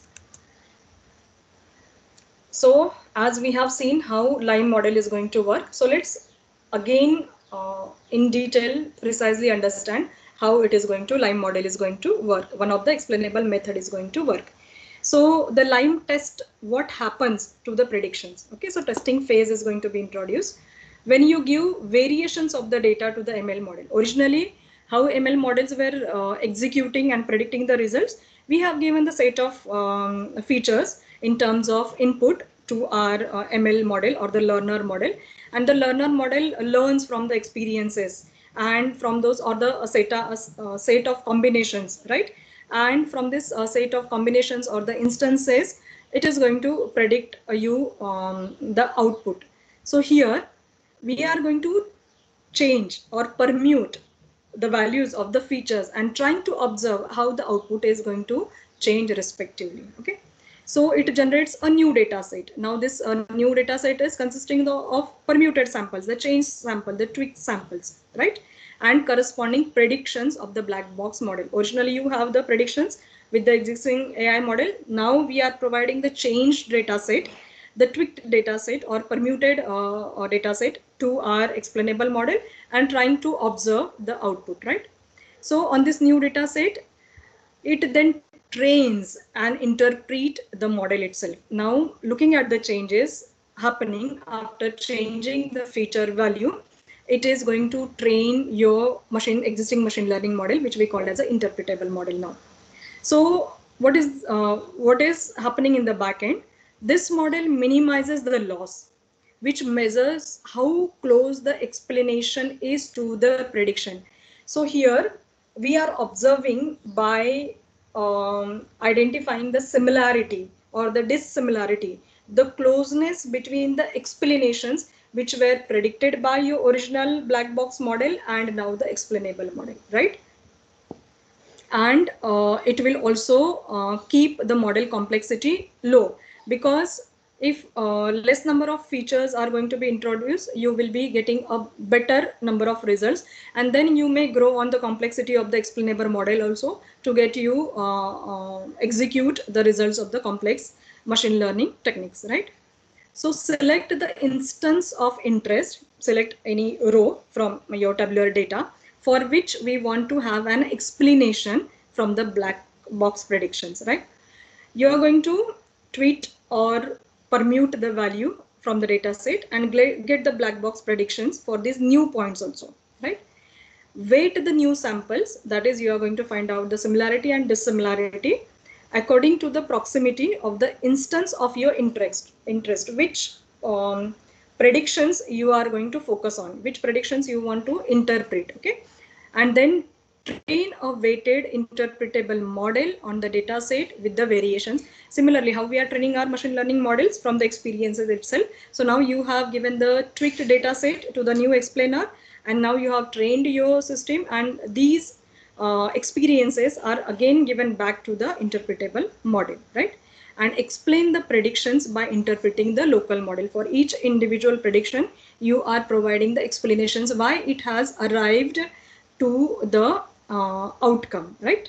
So as we have seen how LIME model is going to work, so let's again uh, in detail precisely understand how it is going to LIME model is going to work. One of the explainable method is going to work. So the LIME test, what happens to the predictions? Okay, so testing phase is going to be introduced when you give variations of the data to the M L model. Originally, how M L models were uh, executing and predicting the results, we have given the set of um, features in terms of input to our uh, M L model or the learner model, and the learner model learns from the experiences and from those or the uh, set, uh, uh, set of combinations, right? And from this uh, set of combinations or the instances, it is going to predict uh, you um, the output. So here we are going to change or permute the values of the features and trying to observe how the output is going to change respectively. Okay, so it generates a new data set. Now this uh, new data set is consisting of permuted samples, the change sample, the tweaked samples, right, and corresponding predictions of the black box model. Originally you have the predictions with the existing A I model. Now we are providing the changed data set, the tweaked data set or permuted uh, or data set to our explainable model and trying to observe the output, right? So on this new data set, it then trains and interpret the model itself. Now looking at the changes happening after changing the feature value, it is going to train your machine existing machine learning model, which we call as an interpretable model now. So what is uh, what is happening in the backend? This model minimizes the loss, which measures how close the explanation is to the prediction. So here we are observing by um, identifying the similarity or the dissimilarity, the closeness between the explanations which were predicted by your original black box model and now the explainable model, right? And uh, it will also uh, keep the model complexity low, because if uh, less number of features are going to be introduced, you will be getting a better number of results, and then you may grow on the complexity of the explainable model also to get you uh, uh, execute the results of the complex machine learning techniques, right? So select the instance of interest, select any row from your tabular data for which we want to have an explanation from the black box predictions, right? You are going to tweet or permute the value from the data set and get the black box predictions for these new points also, right? Weight the new samples, that is you are going to find out the similarity and dissimilarity according to the proximity of the instance of your interest, interest which um, predictions you are going to focus on, which predictions you want to interpret, okay? And then train a weighted interpretable model on the data set with the variations. Similarly, how we are training our machine learning models from the experiences itself. So now you have given the tweaked data set to the new explainer, and now you have trained your system, and these uh, experiences are again given back to the interpretable model, right? And explain the predictions by interpreting the local model. For each individual prediction, you are providing the explanations why it has arrived to the uh, outcome, right?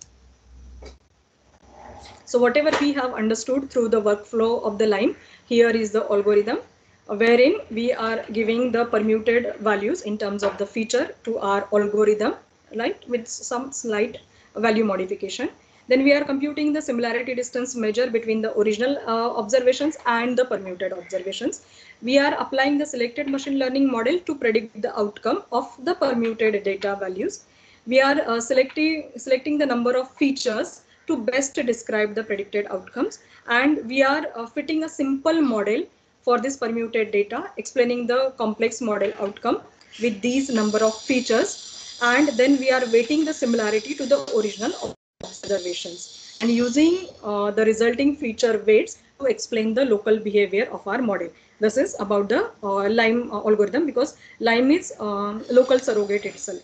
So whatever we have understood through the workflow of the LIME, here is the algorithm wherein we are giving the permuted values in terms of the feature to our algorithm, right, with some slight value modification. Then we are computing the similarity distance measure between the original uh, observations and the permuted observations. We are applying the selected machine learning model to predict the outcome of the permuted data values. We are uh, selecting, selecting the number of features to best describe the predicted outcomes, and we are uh, fitting a simple model for this permuted data, explaining the complex model outcome with these number of features, and then we are weighting the similarity to the original observations and using uh, the resulting feature weights to explain the local behavior of our model. This is about the uh, LIME uh, algorithm, because LIME is uh, local surrogate itself.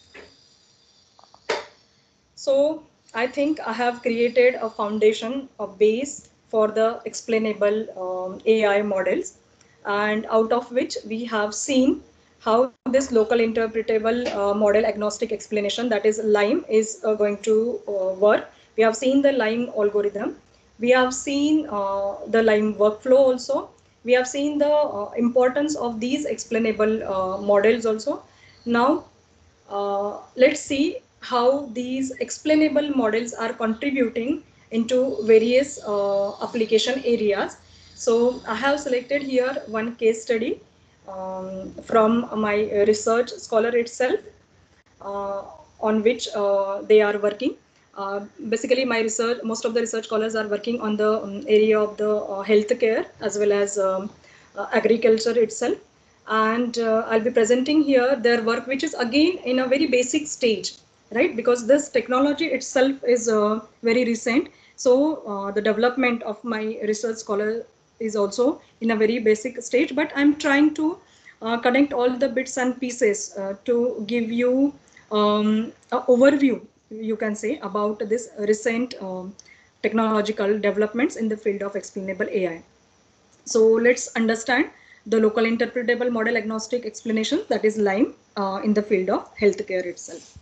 So I think I have created a foundation, a base for the explainable um, A I models, and out of which we have seen how this local interpretable uh, model agnostic explanation, that is LIME, is uh, going to uh, work. We have seen the LIME algorithm. We have seen uh, the LIME workflow also. We have seen the uh, importance of these explainable uh, models also. Now, uh, let's see how these explainable models are contributing into various uh, application areas. So I have selected here one case study um, from my research scholar itself, uh, on which uh, they are working. Uh, basically, my research, most of the research scholars are working on the um, area of the uh, healthcare as well as um, uh, agriculture itself. And uh, I'll be presenting here their work, which is again in a very basic stage, right? Because this technology itself is uh, very recent. So uh, the development of my research scholar is also in a very basic stage, but I'm trying to uh, connect all the bits and pieces uh, to give you um, a overview, you can say, about this recent um, technological developments in the field of explainable A I. So let's understand the local interpretable model agnostic explanation, that is LIME, uh, in the field of healthcare itself.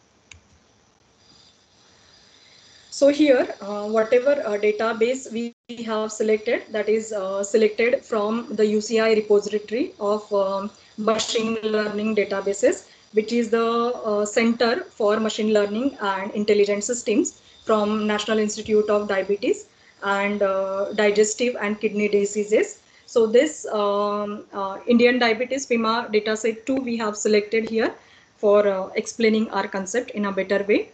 So here, uh, whatever uh, database we have selected, that is uh, selected from the U C I repository of um, machine learning databases, which is the uh, Center for Machine Learning and Intelligent Systems from National Institute of Diabetes and uh, Digestive and Kidney Diseases. So this um, uh, Indian Diabetes PIMA dataset two we have selected here for uh, explaining our concept in a better way.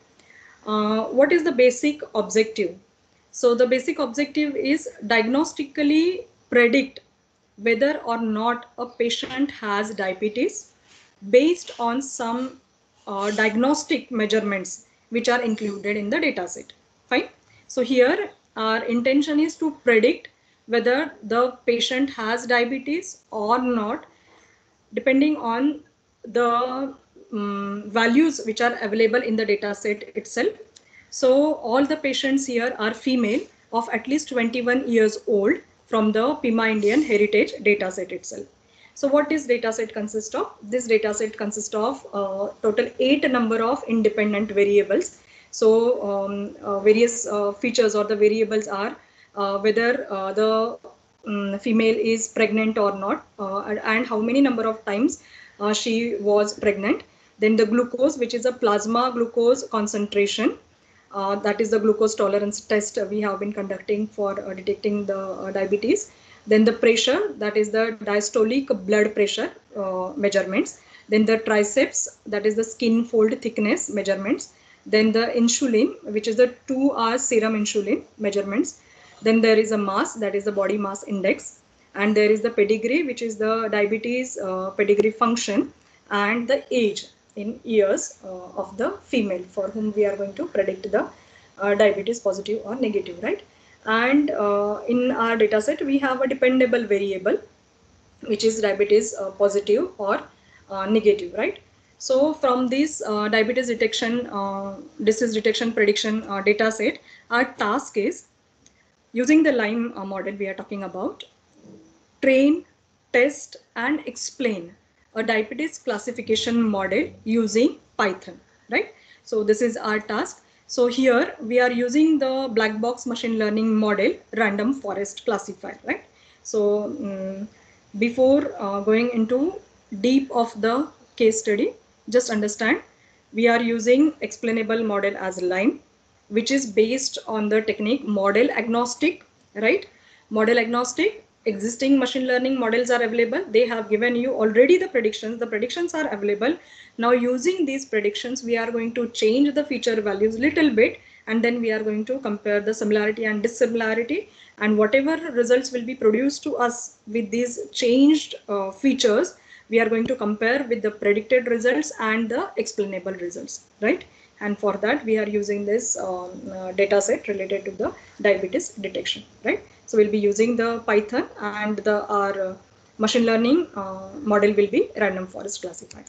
Uh, what is the basic objective? So the basic objective is diagnostically predict whether or not a patient has diabetes based on some uh, diagnostic measurements which are included in the dataset. Fine. So here our intention is to predict whether the patient has diabetes or not, depending on the um, values which are available in the data set itself. So all the patients here are female of at least twenty-one years old from the PIMA Indian Heritage data set itself. So what this data set consists of? This data set consists of uh, total eight number of independent variables. So um, uh, various uh, features or the variables are uh, whether uh, the um, female is pregnant or not, uh, and how many number of times uh, she was pregnant. Then the glucose, which is a plasma glucose concentration, uh, that is the glucose tolerance test we have been conducting for uh, detecting the uh, diabetes. Then the pressure, that is the diastolic blood pressure uh, measurements. Then the triceps, that is the skin fold thickness measurements. Then the insulin, which is the two hour serum insulin measurements. Then there is a mass, that is the body mass index. And there is the pedigree, which is the diabetes uh, pedigree function, and the age in years uh, of the female for whom we are going to predict the uh, diabetes positive or negative, right? And uh, in our data set, we have a dependable variable, which is diabetes uh, positive or uh, negative, right? So from this uh, diabetes detection, uh, disease detection prediction uh, data set, our task is, using the LIME uh, model we are talking about, train, test, and explain a diabetes classification model using Python, right? So this is our task. So here we are using the black box machine learning model random forest classifier, right? So um, before uh, going into deep of the case study, just understand we are using explainable model as LIME, which is based on the technique model agnostic, right? Model agnostic, existing machine learning models are available. They have given you already the predictions. The predictions are available. Now using these predictions, we are going to change the feature values little bit, and then we are going to compare the similarity and dissimilarity, and whatever results will be produced to us with these changed uh, features, we are going to compare with the predicted results and the explainable results, right? And for that, we are using this um, uh, data set related to the diabetes detection, right? So we'll be using the Python, and the our uh, machine learning uh, model will be random forest classifier.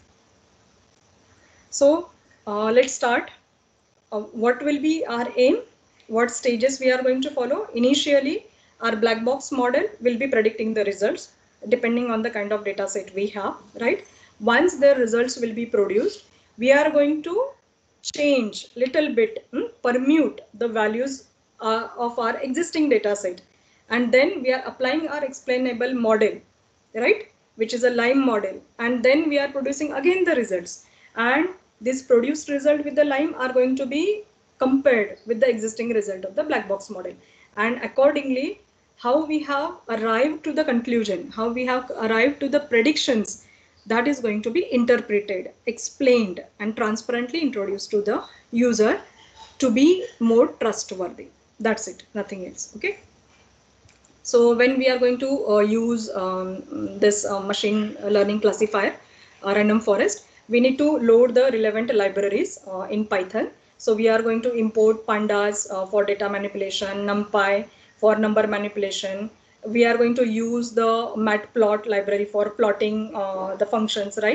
So uh, let's start. Uh, what will be our aim? What stages we are going to follow? Initially, our black box model will be predicting the results depending on the kind of data set we have, right? Once the results will be produced, we are going to change little bit, hmm, permute the values uh, of our existing data set, and then we are applying our explainable model, right, which is a LIME model, and then we are producing again the results, and this produced result with the LIME are going to be compared with the existing result of the black box model, and accordingly how we have arrived to the conclusion, how we have arrived to the predictions, that is going to be interpreted, explained, and transparently introduced to the user to be more trustworthy. That's it, nothing else. Okay. So when we are going to uh, use um, this uh, machine learning classifier, uh, random forest, we need to load the relevant libraries uh, in Python. So we are going to import pandas uh, for data manipulation, NumPy for number manipulation. We are going to use the matplot library for plotting uh, the functions, right?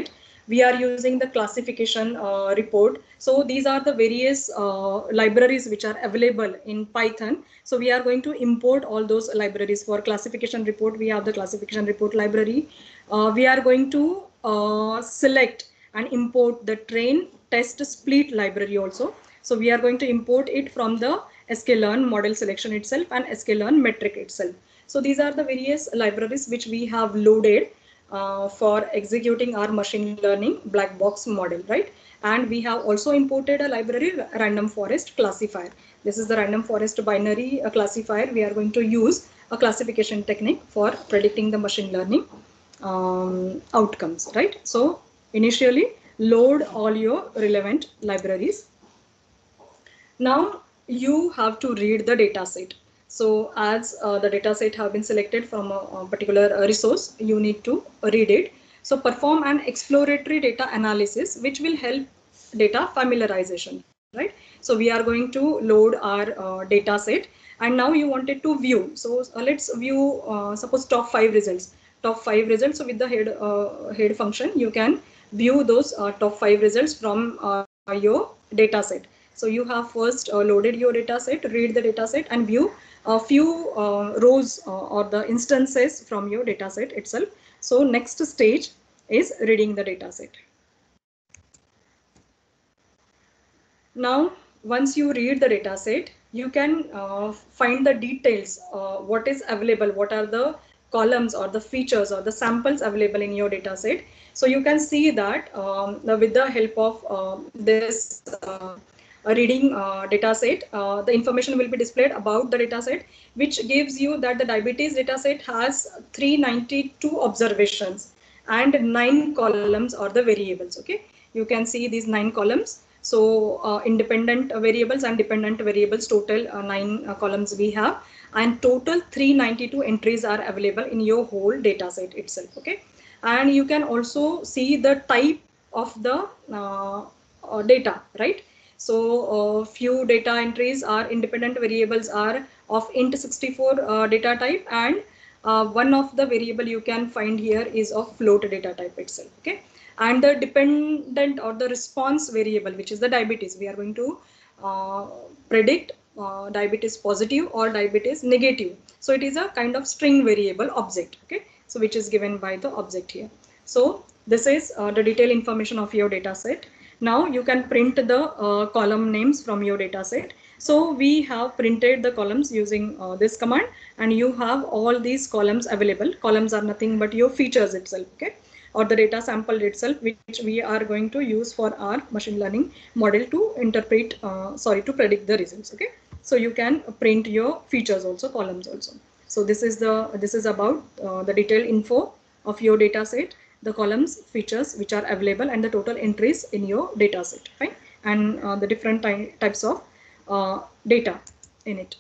we are using the classification uh, report. So these are the various uh, libraries which are available in Python. So we are going to import all those libraries. For classification report, we have the classification report library. Uh, we are going to uh, select and import the train test split library also. So we are going to import it from the sklearn model selection itself and sklearn metric itself. So these are the various libraries which we have loaded uh, for executing our machine learning black box model, right? And we have also imported a library, random forest classifier. This is the random forest binary uh, classifier. We are going to use a classification technique for predicting the machine learning um, outcomes, right? So initially load all your relevant libraries. Now you have to read the data set. So as uh, the data set have been selected from a, a particular uh, resource, you need to read it. So perform an exploratory data analysis, which will help data familiarization, right? So we are going to load our uh, data set, and now you wanted to view. So uh, let's view, uh, suppose top five results, top five results. So with the head, uh, head function, you can view those uh, top five results from uh, your data set. So you have first uh, loaded your data set, read the data set, and view a few uh, rows uh, or the instances from your data set itself. So next stage is reading the data set. Now, once you read the data set, you can uh, find the details, uh, what is available, what are the columns or the features or the samples available in your data set. So you can see that um, with the help of uh, this uh, reading uh, data set, uh, the information will be displayed about the data set, which gives you that the diabetes data set has three hundred ninety-two observations and nine columns or the variables. Okay, you can see these nine columns. So uh, independent variables and dependent variables, total uh, nine uh, columns we have, and total three hundred ninety-two entries are available in your whole data set itself. Okay, and you can also see the type of the uh, uh, data, right? So uh, few data entries are independent variables are of int sixty-four uh, data type, and uh, one of the variable you can find here is of float data type itself. Okay, and the dependent or the response variable, which is the diabetes, we are going to uh, predict uh, diabetes positive or diabetes negative. So it is a kind of string variable object. Okay, so which is given by the object here. So this is uh, the detailed information of your data set. Now you can print the uh, column names from your data set. So we have printed the columns using uh, this command, and you have all these columns available. Columns are nothing but your features itself, okay, or the data sample itself, which we are going to use for our machine learning model to interpret, uh, sorry, to predict the results. Okay, so you can print your features also, columns also. So this is the this is about uh, the detailed info of your data set, the columns, features which are available, and the total entries in your data set, right? And uh, the different ty types of uh, data in it.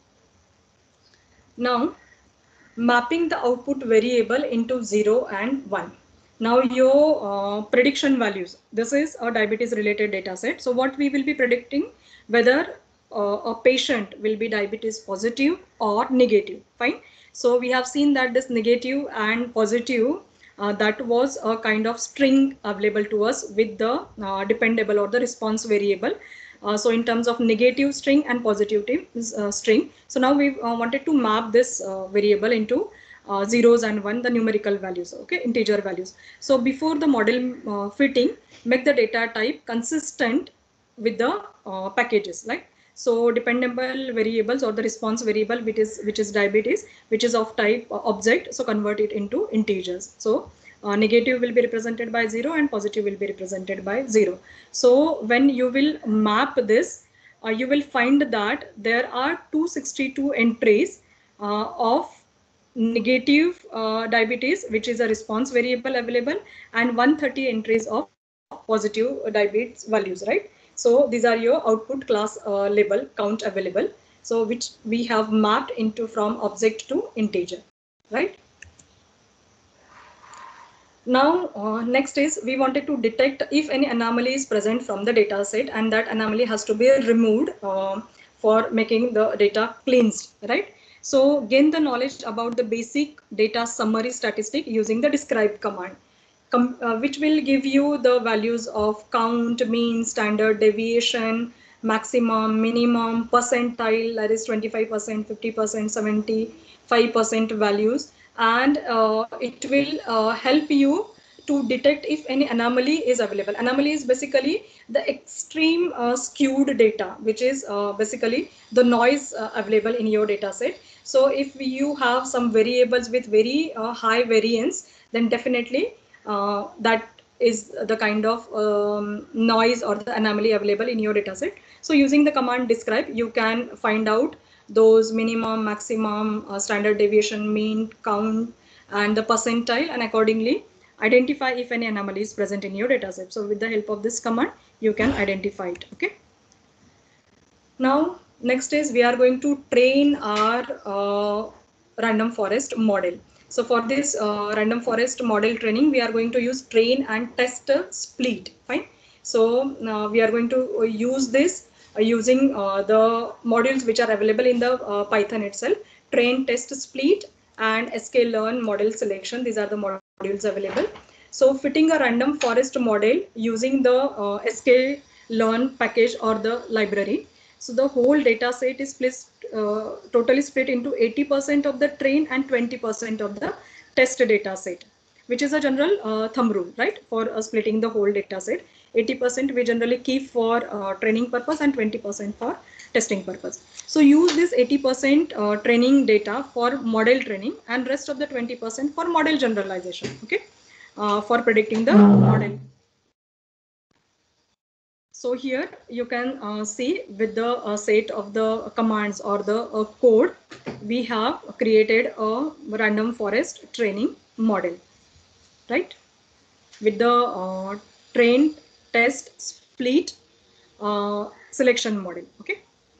Now, mapping the output variable into zero and one. Now your uh, prediction values. This is a diabetes related data set. So what we will be predicting, whether uh, a patient will be diabetes positive or negative. Fine. So we have seen that this negative and positive, uh, that was a kind of string available to us with the uh, dependable or the response variable. Uh, so in terms of negative string and positive uh, string. So now we uh, wanted to map this uh, variable into uh, zeros and one, the numerical values, okay, integer values. So before the model uh, fitting, make the data type consistent with the uh, packages, like, so dependable variables or the response variable, which is which is diabetes, which is of type uh, object, so convert it into integers. So uh, negative will be represented by zero and positive will be represented by zero. So when you will map this, uh, you will find that there are two hundred sixty-two entries uh, of negative uh, diabetes, which is a response variable available, and one hundred thirty entries of positive diabetes values, right? So these are your output class uh, label count available, so which we have mapped into from object to integer, right? Now, uh, next is we wanted to detect if any anomaly is present from the data set, and that anomaly has to be removed uh, for making the data cleansed, right? So gain the knowledge about the basic data summary statistic using the describe command. uh, which will give you the values of count, mean, standard deviation, maximum, minimum, percentile, that is twenty-five percent, fifty percent, seventy-five percent values, and uh, it will uh, help you to detect if any anomaly is available. Anomaly is basically the extreme uh, skewed data, which is uh, basically the noise uh, available in your data set. So if you have some variables with very uh, high variance, then definitely uh, that is the kind of um, noise or the anomaly available in your data set. So using the command describe, you can find out those minimum, maximum, uh, standard deviation, mean, count, and the percentile, and accordingly identify if any anomaly is present in your data set. So with the help of this command, you can identify it. Okay. Now, next is we are going to train our uh, random forest model. So for this uh, random forest model training, we are going to use train and test split. Fine. So uh, we are going to use this uh, using uh, the modules which are available in the uh, Python itself. Train, test, split, and sklearn model selection. These are the modules available. So fitting a random forest model using the uh, sklearn package or the library. So the whole data set is split, uh, totally split into eighty percent of the train and twenty percent of the test data set, which is a general uh, thumb rule, right? For uh, splitting the whole data set, eighty percent we generally keep for uh, training purpose and twenty percent for testing purpose. So use this eighty percent uh, training data for model training and rest of the twenty percent for model generalization, okay? Uh, for predicting the model. So here you can uh, see with the uh, set of the commands or the uh, code, we have created a random forest training model, right? With the uh, train, test, split, uh, selection model, okay?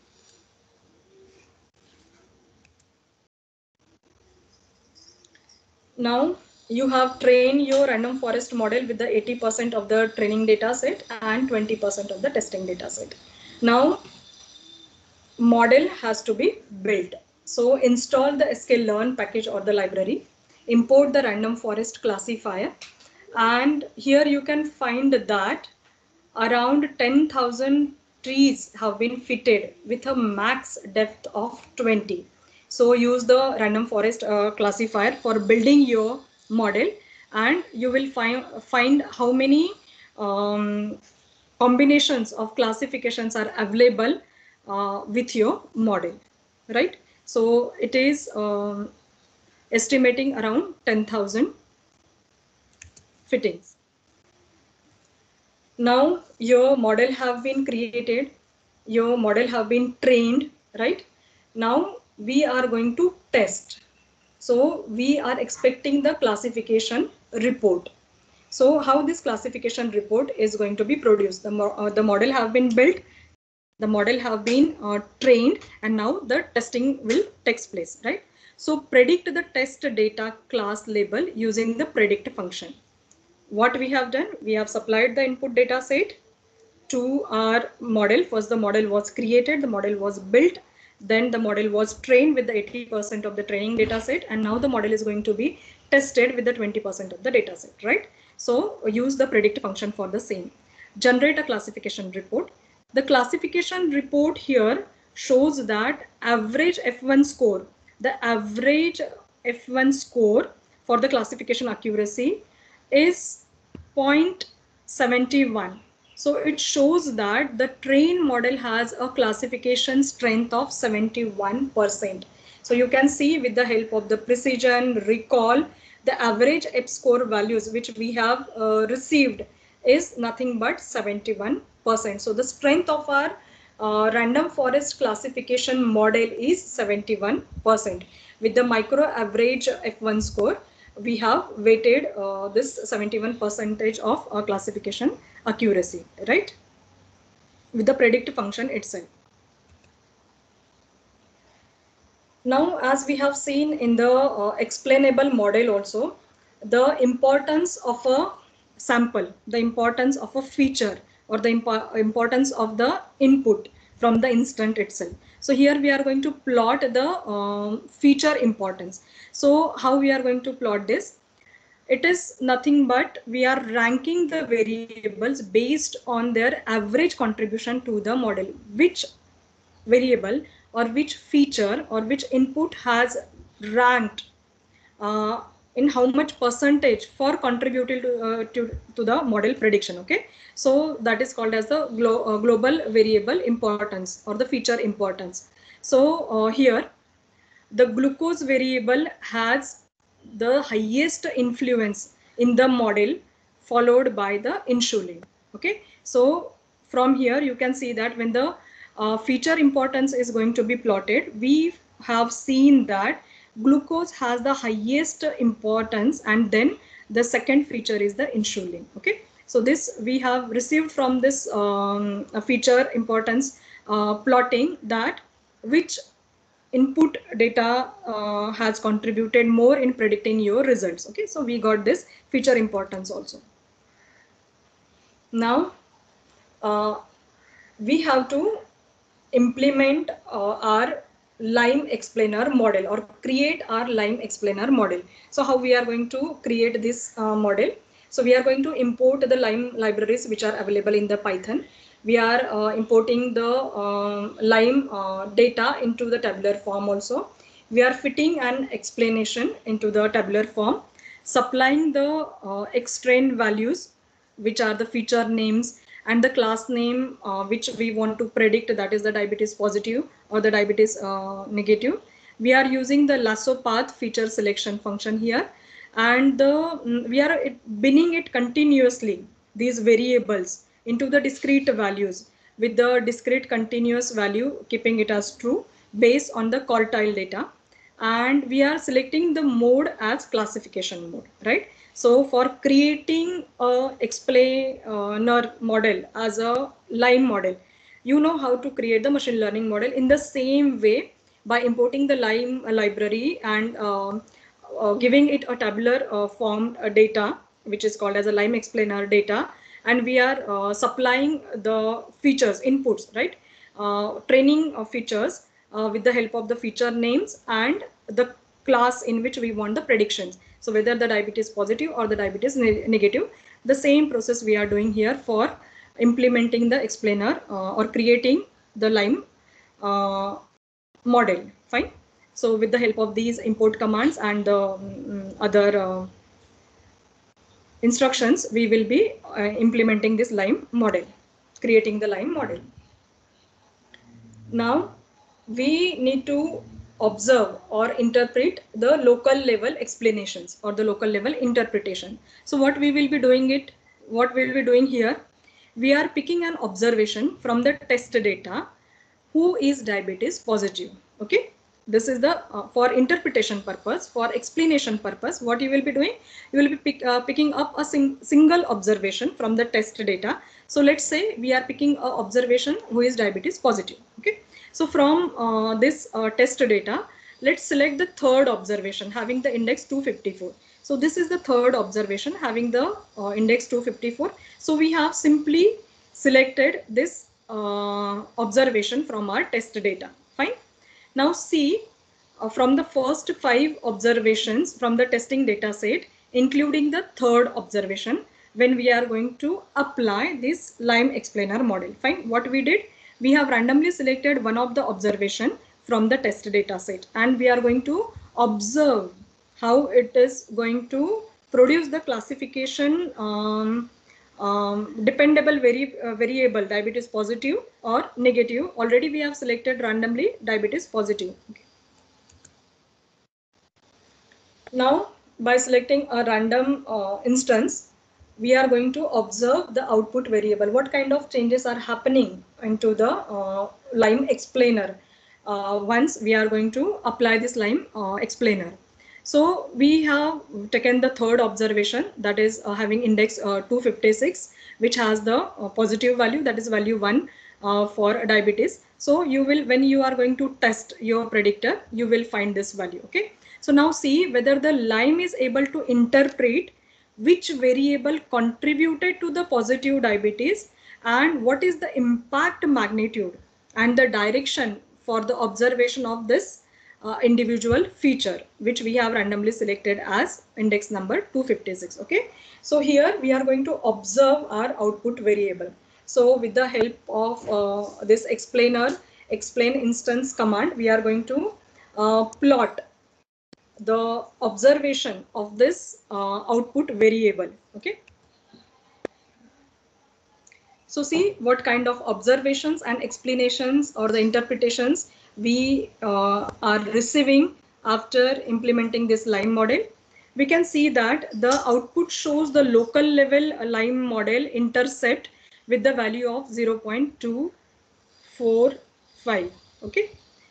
Now you have trained your random forest model with the eighty percent of the training data set and twenty percent of the testing data set. Now model has to be built. So install the sklearn package or the library, import the random forest classifier, and here you can find that around ten thousand trees have been fitted with a max depth of twenty. So use the random forest uh, classifier for building your model, and you will find find how many um, combinations of classifications are available uh, with your model, right? So it is um, estimating around ten thousand fittings. Now your model have been created, your model have been trained, right? Now we are going to test. So we are expecting the classification report. So how this classification report is going to be produced? The, mo uh, the model have been built, the model have been uh, trained, and now the testing will take place, right? So predict the test data class label using the predict function. What we have done, we have supplied the input data set to our model. First the model was created, the model was built, then the model was trained with the eighty percent of the training data set, and now the model is going to be tested with the twenty percent of the data set, right? So use the predict function for the same. Generate a classification report. The classification report here shows that average F one score, the average F one score for the classification accuracy is zero point seven one. So it shows that the trained model has a classification strength of seventy-one percent. So you can see with the help of the precision, recall, the average F score values which we have uh, received is nothing but seventy-one percent. So the strength of our uh, random forest classification model is seventy-one percent. With the micro average F one score, we have weighted uh, this seventy-one percentage of uh, classification accuracy, right? With the predict function itself. Now, as we have seen in the uh, explainable model also, the importance of a sample, the importance of a feature, or the impo importance of the input from the instant itself. So here we are going to plot the um, feature importance. So how we are going to plot this? it is nothing but we are ranking the variables based on their average contribution to the model. Which variable or which feature or which input has ranked uh, in how much percentage for contributing to, uh, to, to the model prediction. Okay, so that is called as the glo uh, global variable importance or the feature importance. So uh, here the glucose variable has the highest influence in the model, followed by the insulin. Okay, so from here you can see that when the uh, feature importance is going to be plotted, we have seen that glucose has the highest importance, and then the second feature is the insulin. Okay, so this we have received from this um, feature importance uh, plotting, that which input data uh, has contributed more in predicting your results. Okay, so we got this feature importance also. Now uh, we have to implement uh, our Lime explainer model, or create our Lime explainer model. So how we are going to create this uh, model? So we are going to import the Lime libraries which are available in the Python. We are uh, importing the uh, Lime uh, data into the tabular form also. We are fitting an explanation into the tabular form, supplying the uh, extrained values, which are the feature names, and the class name uh, which we want to predict, that is the diabetes positive or the diabetes uh, negative. We are using the lasso path feature selection function here, and the we are it, binning it continuously, these variables, into the discrete values with the discrete continuous value, keeping it as true based on the quartile data. And we are selecting the mode as classification mode, right? So for creating a explainer model as a Lime model, you know how to create the machine learning model in the same way, by importing the Lime library and uh, uh, giving it a tabular uh, form uh, data, which is called as a Lime explainer data, and we are uh, supplying the features inputs, right? Uh, training of features uh, with the help of the feature names and the class in which we want the predictions. So whether the diabetes positive or the diabetes ne negative, the same process we are doing here for implementing the explainer uh, or creating the Lime uh, model. Fine. So with the help of these import commands and the um, other uh, instructions, we will be uh, implementing this Lime model, creating the Lime model. Now we need to observe or interpret the local level explanations or the local level interpretation. So what we will be doing it, what we will be doing here, we are picking an observation from the test data, who is diabetes positive. Okay, this is the uh, for interpretation purpose, for explanation purpose, what you will be doing, you will be pick, uh, picking up a sing single observation from the test data. So let's say we are picking a observation who is diabetes positive. Okay, so from uh, this uh, test data, let's select the third observation having the index two fifty-four. So this is the third observation having the uh, index two fifty-four. So we have simply selected this uh, observation from our test data. Fine. Now see, uh, from the first five observations from the testing data set, including the third observation, when we are going to apply this Lime explainer model. Fine. What we did, we have randomly selected one of the observation from the test data set, and we are going to observe how it is going to produce the classification um, um, dependable vari uh, variable diabetes positive or negative. Already we have selected randomly diabetes positive. Okay. Now by selecting a random uh, instance, we are going to observe the output variable, what kind of changes are happening into the uh, Lime explainer uh, once we are going to apply this Lime uh, explainer. So we have taken the third observation, that is uh, having index uh, two fifty-six, which has the uh, positive value, that is value one uh, for diabetes. So you will, when you are going to test your predictor, you will find this value. Okay. So now see whether the Lime is able to interpret which variable contributed to the positive diabetes and what is the impact magnitude and the direction for the observation of this uh, individual feature, which we have randomly selected as index number two fifty-six. Okay, so here we are going to observe our output variable. So with the help of uh, this explainer explain instance command, we are going to uh, plot the observation of this uh, output variable. Okay, so see what kind of observations and explanations or the interpretations we uh, are receiving after implementing this LIME model. We can see that the output shows the local level LIME model intercept with the value of zero point two four five. Okay,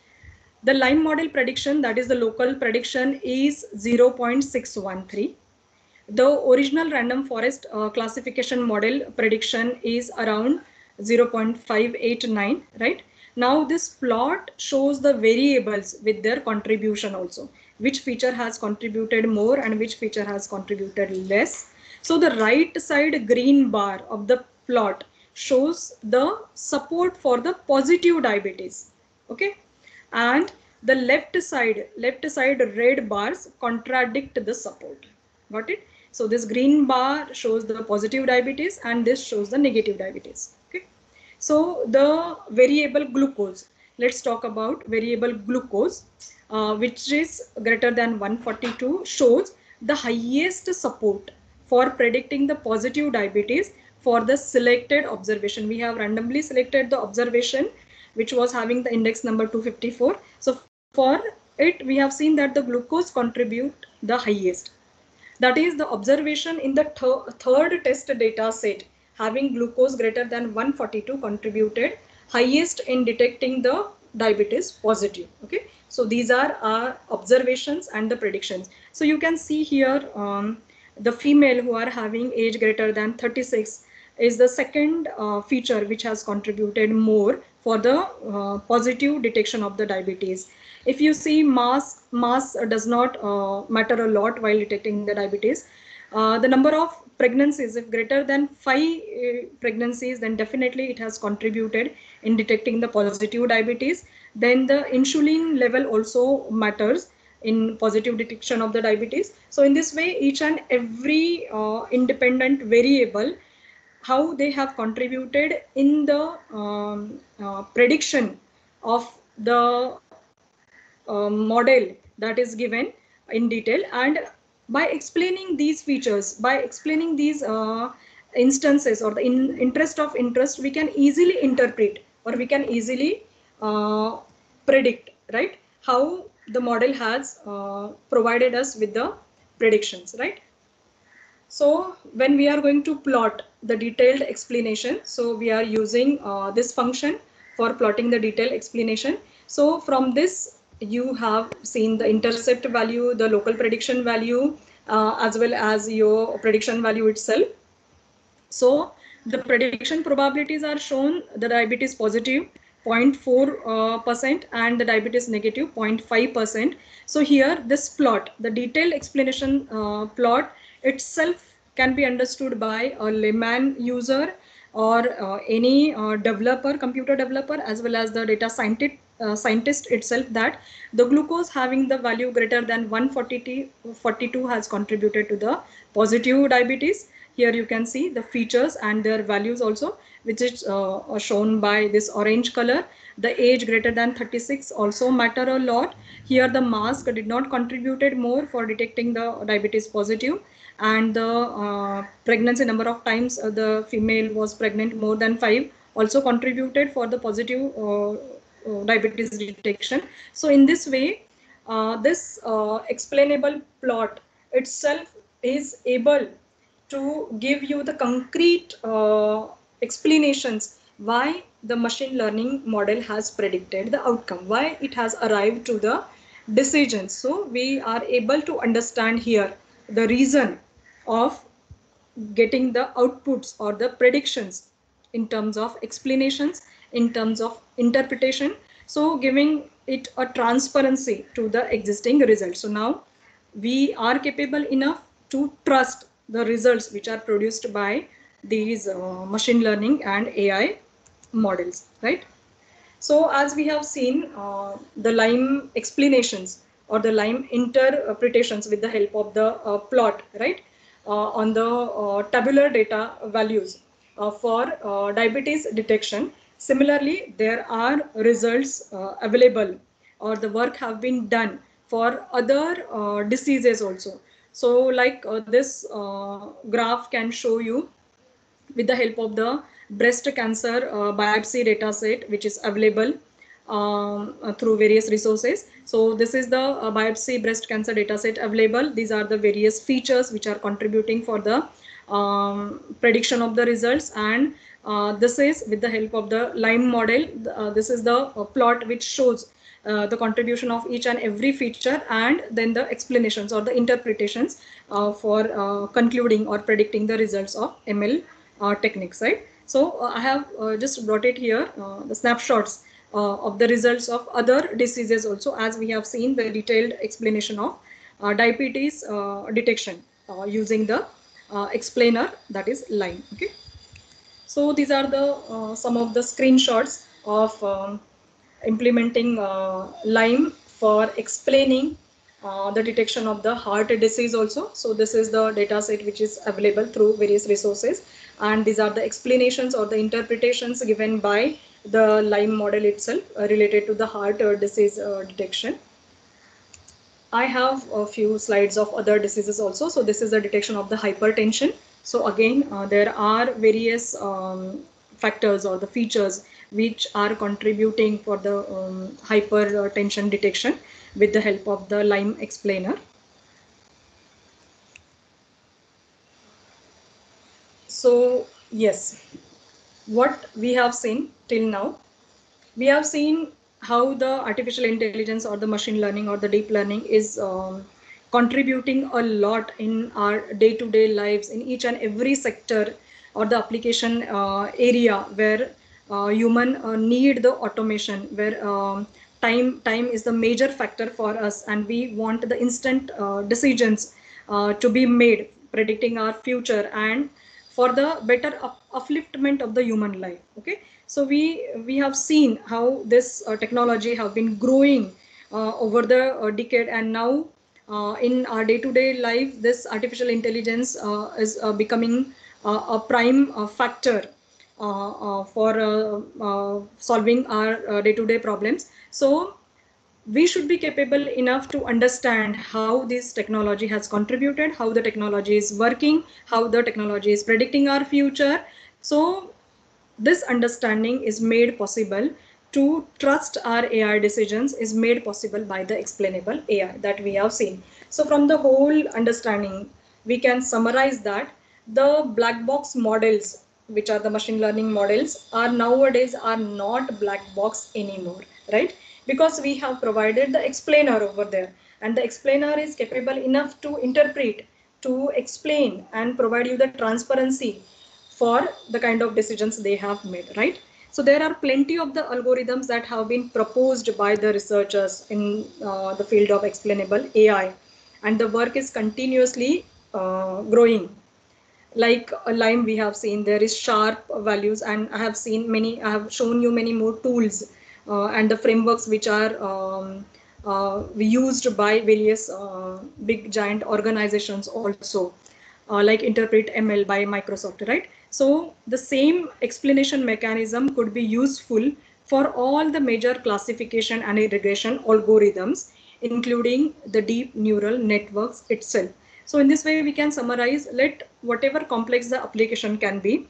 the LIME model prediction, that is the local prediction, is zero point six one three. The original random forest uh, classification model prediction is around zero point five eight nine, right? Now this plot shows the variables with their contribution also, which feature has contributed more and which feature has contributed less. So the right side green bar of the plot shows the support for the positive diabetes. Okay, and the left side left side red bars contradict the support. Got it? So this green bar shows the positive diabetes and this shows the negative diabetes. Okay, so the variable glucose, let's talk about variable glucose, uh, which is greater than one forty-two, shows the highest support for predicting the positive diabetes for the selected observation. We have randomly selected the observation which was having the index number two fifty-four. So for it, we have seen that the glucose contribute the highest. That is, the observation in the th third test data set having glucose greater than one forty-two contributed highest in detecting the diabetes positive. Okay, so these are our observations and the predictions. So you can see here um, the female who are having age greater than thirty-six is the second uh, feature which has contributed more for the uh, positive detection of the diabetes. If you see, mass mass does not uh, matter a lot while detecting the diabetes. Uh, the number of pregnancies, if greater than five uh, pregnancies, then definitely it has contributed in detecting the positive diabetes. Then the insulin level also matters in positive detection of the diabetes. So in this way, each and every uh, independent variable, how they have contributed in the um, uh, prediction of the uh, model that is given in detail. And by explaining these features, by explaining these uh, instances or the in interest of interest, we can easily interpret or we can easily uh, predict, right, how the model has uh, provided us with the predictions, right? So when we are going to plot the detailed explanation, so we are using uh, this function for plotting the detailed explanation. So from this, you have seen the intercept value, the local prediction value, uh, as well as your prediction value itself. So the prediction probabilities are shown: the diabetes positive zero point four percent uh, and the diabetes negative zero point five percent. So here this plot, the detailed explanation uh, plot itself can be understood by a layman user or uh, any uh, developer, computer developer, as well as the data scientist uh, scientist itself, that the glucose having the value greater than one forty-two has contributed to the positive diabetes. Here you can see the features and their values also, which is uh, shown by this orange color. The age greater than thirty-six also matter a lot. Here the mask did not contributed more for detecting the diabetes positive, and the uh, pregnancy number of times uh, the female was pregnant more than five also contributed for the positive uh, uh, diabetes detection. So in this way, uh, this uh, explainable plot itself is able to give you the concrete uh, explanations why the machine learning model has predicted the outcome, why it has arrived to the decisions. So we are able to understand here the reason of getting the outputs or the predictions in terms of explanations, in terms of interpretation, so giving it a transparency to the existing results. So now we are capable enough to trust the results which are produced by these uh, machine learning and A I models, right? So as we have seen, uh, the LIME explanations or the LIME interpretations with the help of the uh, plot, right, uh, on the uh, tabular data values uh, for uh, diabetes detection. Similarly, there are results uh, available, or the work have been done for other uh, diseases also. So like uh, this uh, graph can show you with the help of the breast cancer uh, biopsy data set, which is available um, uh, through various resources. So this is the uh, biopsy breast cancer data set available. These are the various features which are contributing for the um, prediction of the results, and uh, this is with the help of the LIME model. Uh, this is the uh, plot which shows uh, the contribution of each and every feature, and then the explanations or the interpretations uh, for uh, concluding or predicting the results of M L uh, techniques, right? So uh, I have uh, just brought it here, uh, the snapshots uh, of the results of other diseases also, as we have seen the detailed explanation of uh, diabetes uh, detection uh, using the uh, explainer, that is LIME. Okay. So these are the uh, some of the screenshots of um, implementing uh, LIME for explaining uh, the detection of the heart disease also. So this is the data set which is available through various resources, and these are the explanations or the interpretations given by the LIME model itself uh, related to the heart uh, disease uh, detection. I have a few slides of other diseases also. So this is the detection of the hypertension. So again, uh, there are various um, factors or the features which are contributing for the um, hypertension detection with the help of the LIME explainer. So yes, what we have seen till now, we have seen how the artificial intelligence or the machine learning or the deep learning is um, contributing a lot in our day-to-day lives in each and every sector or the application uh, area where uh, human uh, need the automation, where um, time time is the major factor for us, and we want the instant uh, decisions uh, to be made predicting our future and for the better up upliftment of the human life. Okay, so we we have seen how this uh, technology have been growing uh, over the uh, decade, and now uh, in our day-to-day life this artificial intelligence uh, is uh, becoming uh, a prime uh, factor uh, uh, for uh, uh, solving our uh, day-to-day problems. So we should be capable enough to understand how this technology has contributed, how the technology is working, how the technology is predicting our future. So this understanding is made possible to trust our A I decisions is made possible by the explainable A I that we have seen. So from the whole understanding, we can summarize that the black box models, which are the machine learning models, are nowadays are not black box anymore, right? Because we have provided the explainer over there, and the explainer is capable enough to interpret, to explain and provide you the transparency for the kind of decisions they have made, right? So there are plenty of the algorithms that have been proposed by the researchers in uh, the field of explainable A I, and the work is continuously uh, growing. Like a LIME, we have seen there is sharp values, and I have seen many, I have shown you many more tools uh, and the frameworks which are um, uh, used by various uh, big giant organizations also, uh, like Interpret M L by Microsoft, right? So the same explanation mechanism could be useful for all the major classification and regression algorithms, including the deep neural networks itself. So in this way, we can summarize, let whatever complex the application can be,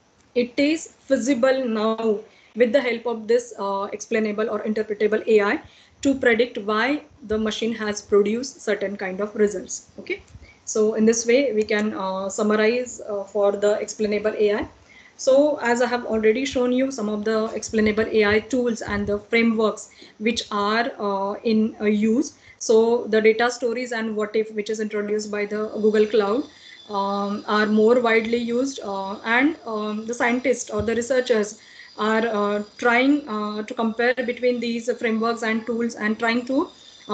it is feasible now with the help of this uh, explainable or interpretable A I to predict why the machine has produced certain kind of results. Okay, so in this way we can uh, summarize uh, for the explainable A I. So as I have already shown you some of the explainable A I tools and the frameworks which are uh, in uh, use. So the data stories and what if, which is introduced by the Google Cloud, um, are more widely used, uh, and um, the scientists or the researchers are uh, trying uh, to compare between these frameworks and tools and trying to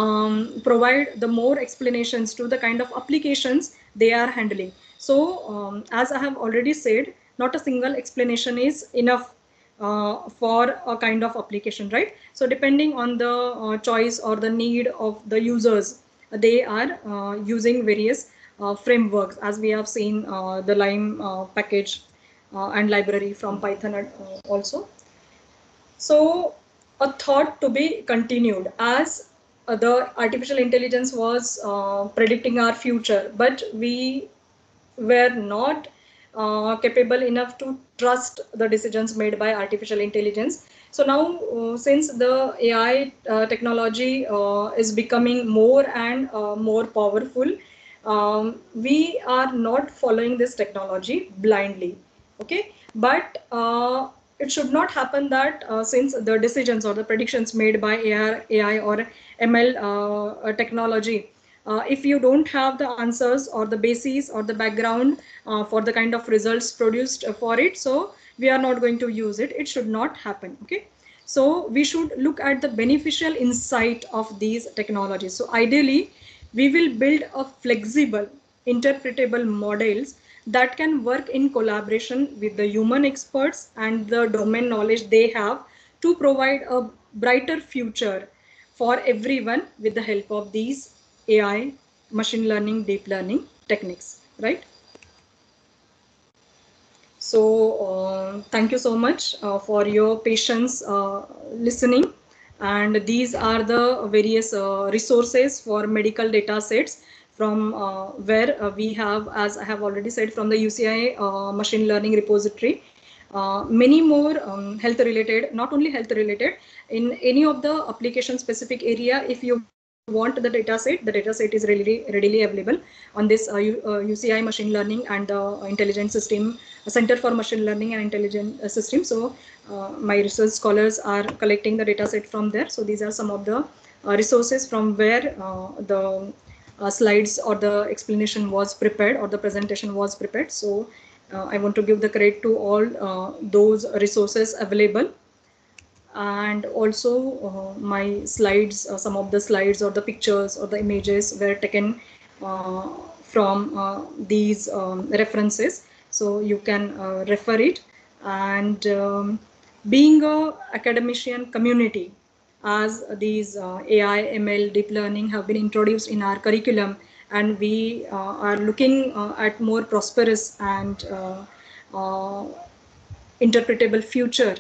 um, provide the more explanations to the kind of applications they are handling. So um, as I have already said, not a single explanation is enough uh, for a kind of application, right? So depending on the uh, choice or the need of the users, they are uh, using various uh, frameworks, as we have seen uh, the Lime uh, package uh, and library from Python uh, also. So a thought to be continued, as uh, the artificial intelligence was uh, predicting our future, but we were not uh, capable enough to trust the decisions made by artificial intelligence. So now, uh, since the A I uh, technology uh, is becoming more and uh, more powerful, um, we are not following this technology blindly. Okay, but uh, it should not happen that uh, since the decisions or the predictions made by A I or M L uh, technology, uh, if you don't have the answers or the basis or the background uh, for the kind of results produced for it, so we are not going to use it. It should not happen. Okay, so we should look at the beneficial insight of these technologies. So ideally, we will build a flexible, interpretable models that can work in collaboration with the human experts and the domain knowledge they have to provide a brighter future for everyone with the help of these A I, machine learning, deep learning techniques, right? So uh, thank you so much uh, for your patience uh, listening. And these are the various uh, resources for medical data sets from uh, where uh, we have, as I have already said, from the U C I uh, machine learning repository. Uh, many more um, health related, not only health related, in any of the application specific area, if you want the data set, the data set is readily, readily available on this uh, U, uh, U C I machine learning and the uh, intelligent system Center for Machine Learning and Intelligent uh, System. So uh, my research scholars are collecting the data set from there. So these are some of the uh, resources from where uh, the uh, slides or the explanation was prepared or the presentation was prepared. So uh, I want to give the credit to all uh, those resources available. And also uh, my slides, uh, some of the slides or the pictures or the images were taken uh, from uh, these um, references. So you can uh, refer it. And um, being a academician community, as these uh, A I, M L, deep learning have been introduced in our curriculum, and we uh, are looking uh, at more prosperous and uh, uh, interpretable future.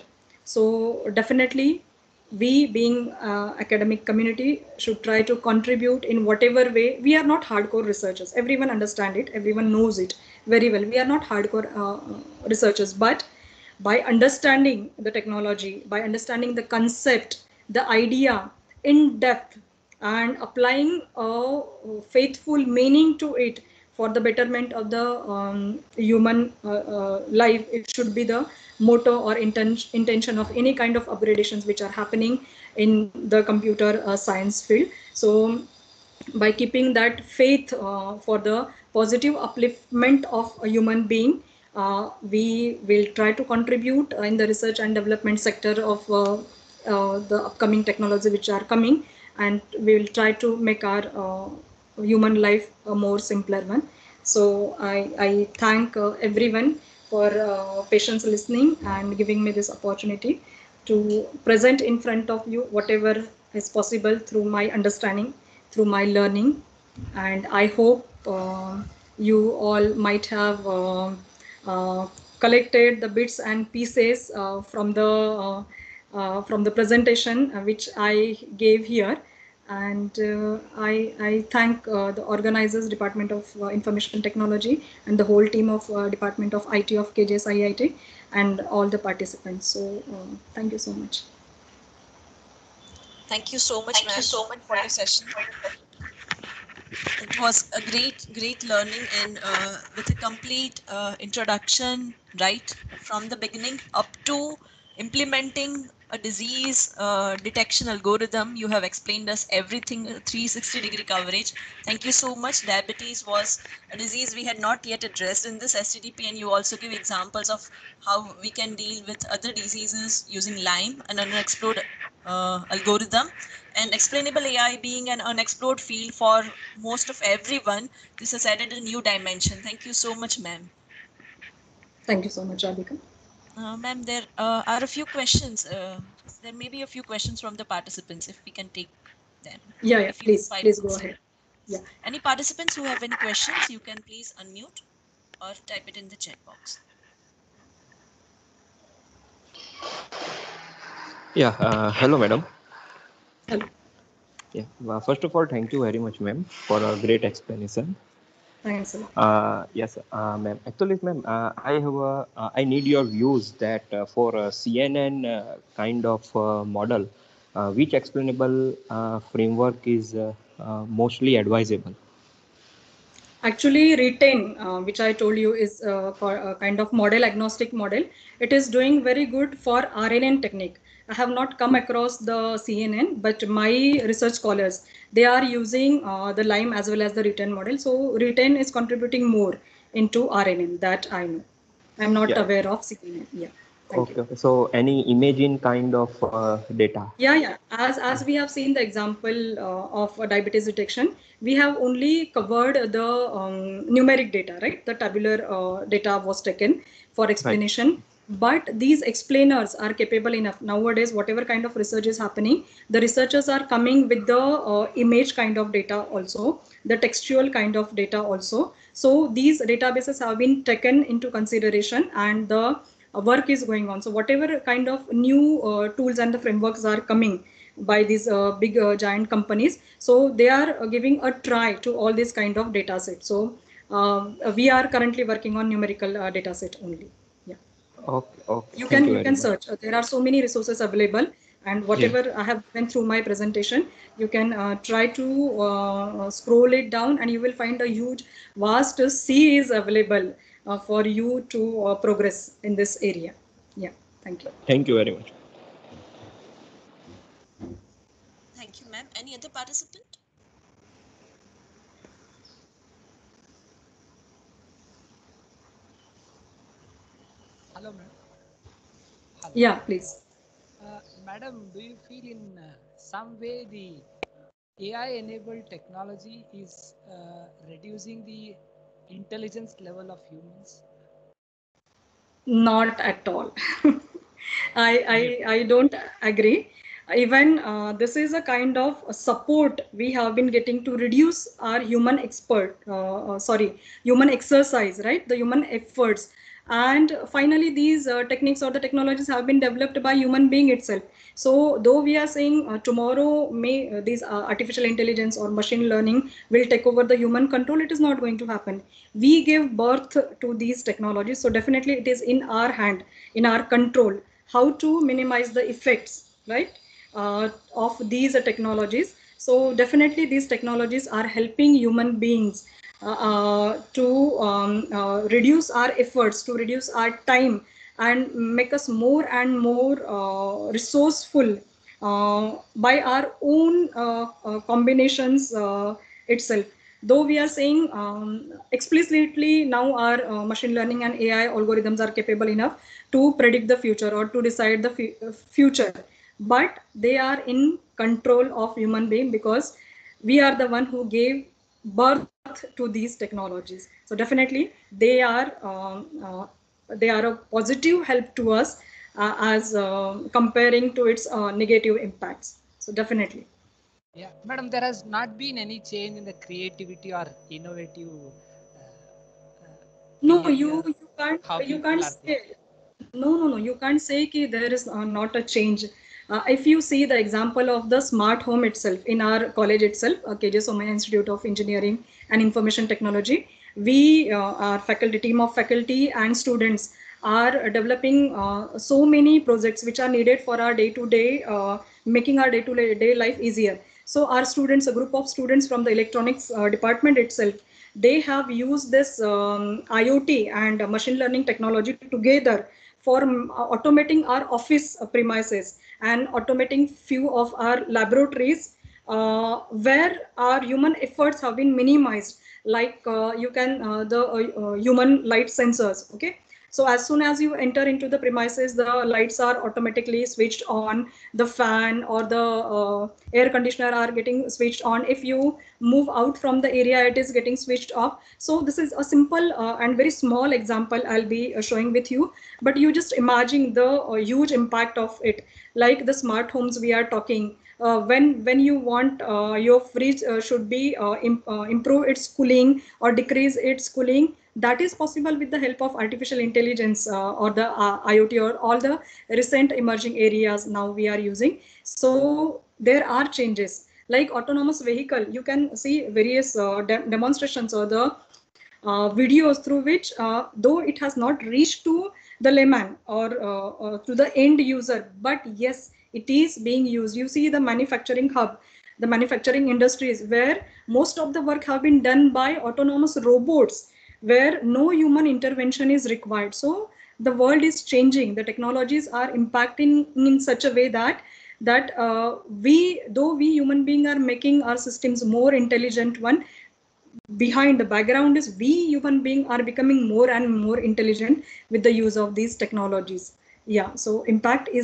So definitely, we being uh, academic community should try to contribute in whatever way. We are not hardcore researchers. Everyone understand it. Everyone knows it very well. We are not hardcore uh, researchers, but by understanding the technology, by understanding the concept, the idea in depth, and applying a faithful meaning to it for the betterment of the um, human uh, uh, life, it should be the motto or inten- intention of any kind of upgradations which are happening in the computer uh, science field. So by keeping that faith uh, for the positive upliftment of a human being, uh, we will try to contribute uh, in the research and development sector of uh, uh, the upcoming technology which are coming, and we will try to make our uh, human life a more simpler one. So I, I thank uh, everyone for uh, patience listening and giving me this opportunity to present in front of you whatever is possible through my understanding, through my learning. And I hope uh, you all might have uh, uh, collected the bits and pieces uh, from the uh, uh, from the presentation uh, which I gave here. And uh, I, I thank uh, the organizers, Department of uh, Information Technology, and the whole team of uh, Department of I T of K J S I I T, and all the participants. So uh, thank you so much. Thank you so much, ma'am, for your session. It was a great, great learning, and uh, with a complete uh, introduction, right from the beginning up to implementing a disease uh, detection algorithm. You have explained us everything, three sixty degree coverage. Thank you so much. Diabetes was a disease we had not yet addressed in this S T D P, and you also give examples of how we can deal with other diseases using Lyme, an unexplored uh, algorithm. And explainable A I being an unexplored field for most of everyone, this has added a new dimension. Thank you so much, ma'am. Thank you so much, Radhika. Uh, Ma'am, there uh, are a few questions. Uh, there may be a few questions from the participants, if we can take them. Yeah, yeah, If you please, five please go minutes. ahead. Yeah. Any participants who have any questions, you can please unmute or type it in the chat box. Yeah, uh, hello, madam. Hello. Yeah, uh, first of all, thank you very much, ma'am, for a great explanation. Thanks a lot. Uh, yes, uh, ma'am. Actually, ma'am, uh, I have a, uh, I need your views that uh, for a C N N uh, kind of uh, model, uh, which explainable uh, framework is uh, uh, mostly advisable? Actually, retain, uh, which I told you is uh, a kind of model agnostic model. It is doing very good for R N N technique. I have not come across the C N N, but my research scholars, they are using uh, the Lime as well as the retain model. So retain is contributing more into R N N, that I know. I'm not Yeah. aware of C N N. Yeah, thank you. Okay. Okay. So, any imaging kind of uh, data? Yeah, yeah. As as we have seen the example uh, of uh, diabetes detection, we have only covered the um, numeric data, right? The tabular uh, data was taken for Right. explanation. But these explainers are capable enough. Nowadays, whatever kind of research is happening, the researchers are coming with the uh, image kind of data also, the textual kind of data also. So these databases have been taken into consideration, and the uh, work is going on. So whatever kind of new uh, tools and the frameworks are coming by these uh, big uh, giant companies, so they are uh, giving a try to all these kind of data sets. So um, we are currently working on numerical uh, data set only. Yeah, Okay. Okay. you Thank can you you very can much. search. Uh, there are so many resources available, and Yeah. whatever I have given through my presentation, you can uh, try to uh, scroll it down, and you will find a huge vast sea is available uh, for you to uh, progress in this area. Yeah, thank you. Thank you very much. Thank you, ma'am. Any other participant? Hello, ma'am. Hello. Yeah, please. Uh, madam, do you feel in uh, some way the A I-enabled technology is uh, reducing the intelligence level of humans? Not at all. I, Yeah. I I don't agree. Even uh, this is a kind of support we have been getting to reduce our human expert, uh, uh, sorry, human exercise, right? The human efforts. And finally, these uh, techniques or the technologies have been developed by human being itself. So though we are saying uh, tomorrow may uh, these uh, artificial intelligence or machine learning will take over the human control, it is not going to happen. We give birth to these technologies, so definitely it is in our hand, in our control, how to minimize the effects, right, uh, of these uh, technologies. So definitely these technologies are helping human beings uh, uh, to um, uh, reduce our efforts, to reduce our time, and make us more and more uh, resourceful uh, by our own uh, uh, combinations uh, itself. Though we are saying um, explicitly now our uh, machine learning and A I algorithms are capable enough to predict the future or to decide the fu- future, but they are in control of human being because we are the one who gave birth to these technologies. So definitely they are um, uh, they are a positive help to us uh, as uh, comparing to its uh, negative impacts. So definitely. Yeah, madam, there has not been any change in the creativity or innovative uh, uh, No, you behavior, you can't how you people can't are say. thinking. No, no, no. You can't say that there is uh, not a change. Uh, if you see the example of the smart home itself in our college itself, uh, K J Somaya Institute of Engineering and Information Technology, we, uh, our faculty, team of faculty and students are developing uh, so many projects which are needed for our day-to-day, uh, making our day-to-day life easier. So our students, a group of students from the electronics uh, department itself, they have used this um, IoT and machine learning technology together for um, automating our office premises and automating few of our laboratories uh, where our human efforts have been minimized, like uh, you can uh, the uh, uh, human light sensors, okay, So as soon as you enter into the premises, the lights are automatically switched on, the fan or the uh, air conditioner are getting switched on. If you move out from the area, it is getting switched off. So this is a simple uh, and very small example I'll be uh, showing with you, but you just imagine the uh, huge impact of it. Like the smart homes we are talking, uh, when when you want uh, your fridge uh, should be uh, imp uh, improve its cooling or decrease its cooling, that is possible with the help of artificial intelligence uh, or the uh, IoT or all the recent emerging areas now we are using. So there are changes like autonomous vehicle. You can see various uh, de demonstrations or the uh, videos through which, uh, though it has not reached to the layman or, uh, or to the end user, but yes, it is being used. You see the manufacturing hub, the manufacturing industries where most of the work have been done by autonomous robots, where no human intervention is required. So the world is changing. The technologies are impacting in such a way that that uh, we, though we human beings are making our systems more intelligent one, behind the background is we human beings are becoming more and more intelligent with the use of these technologies. Yeah, so impact is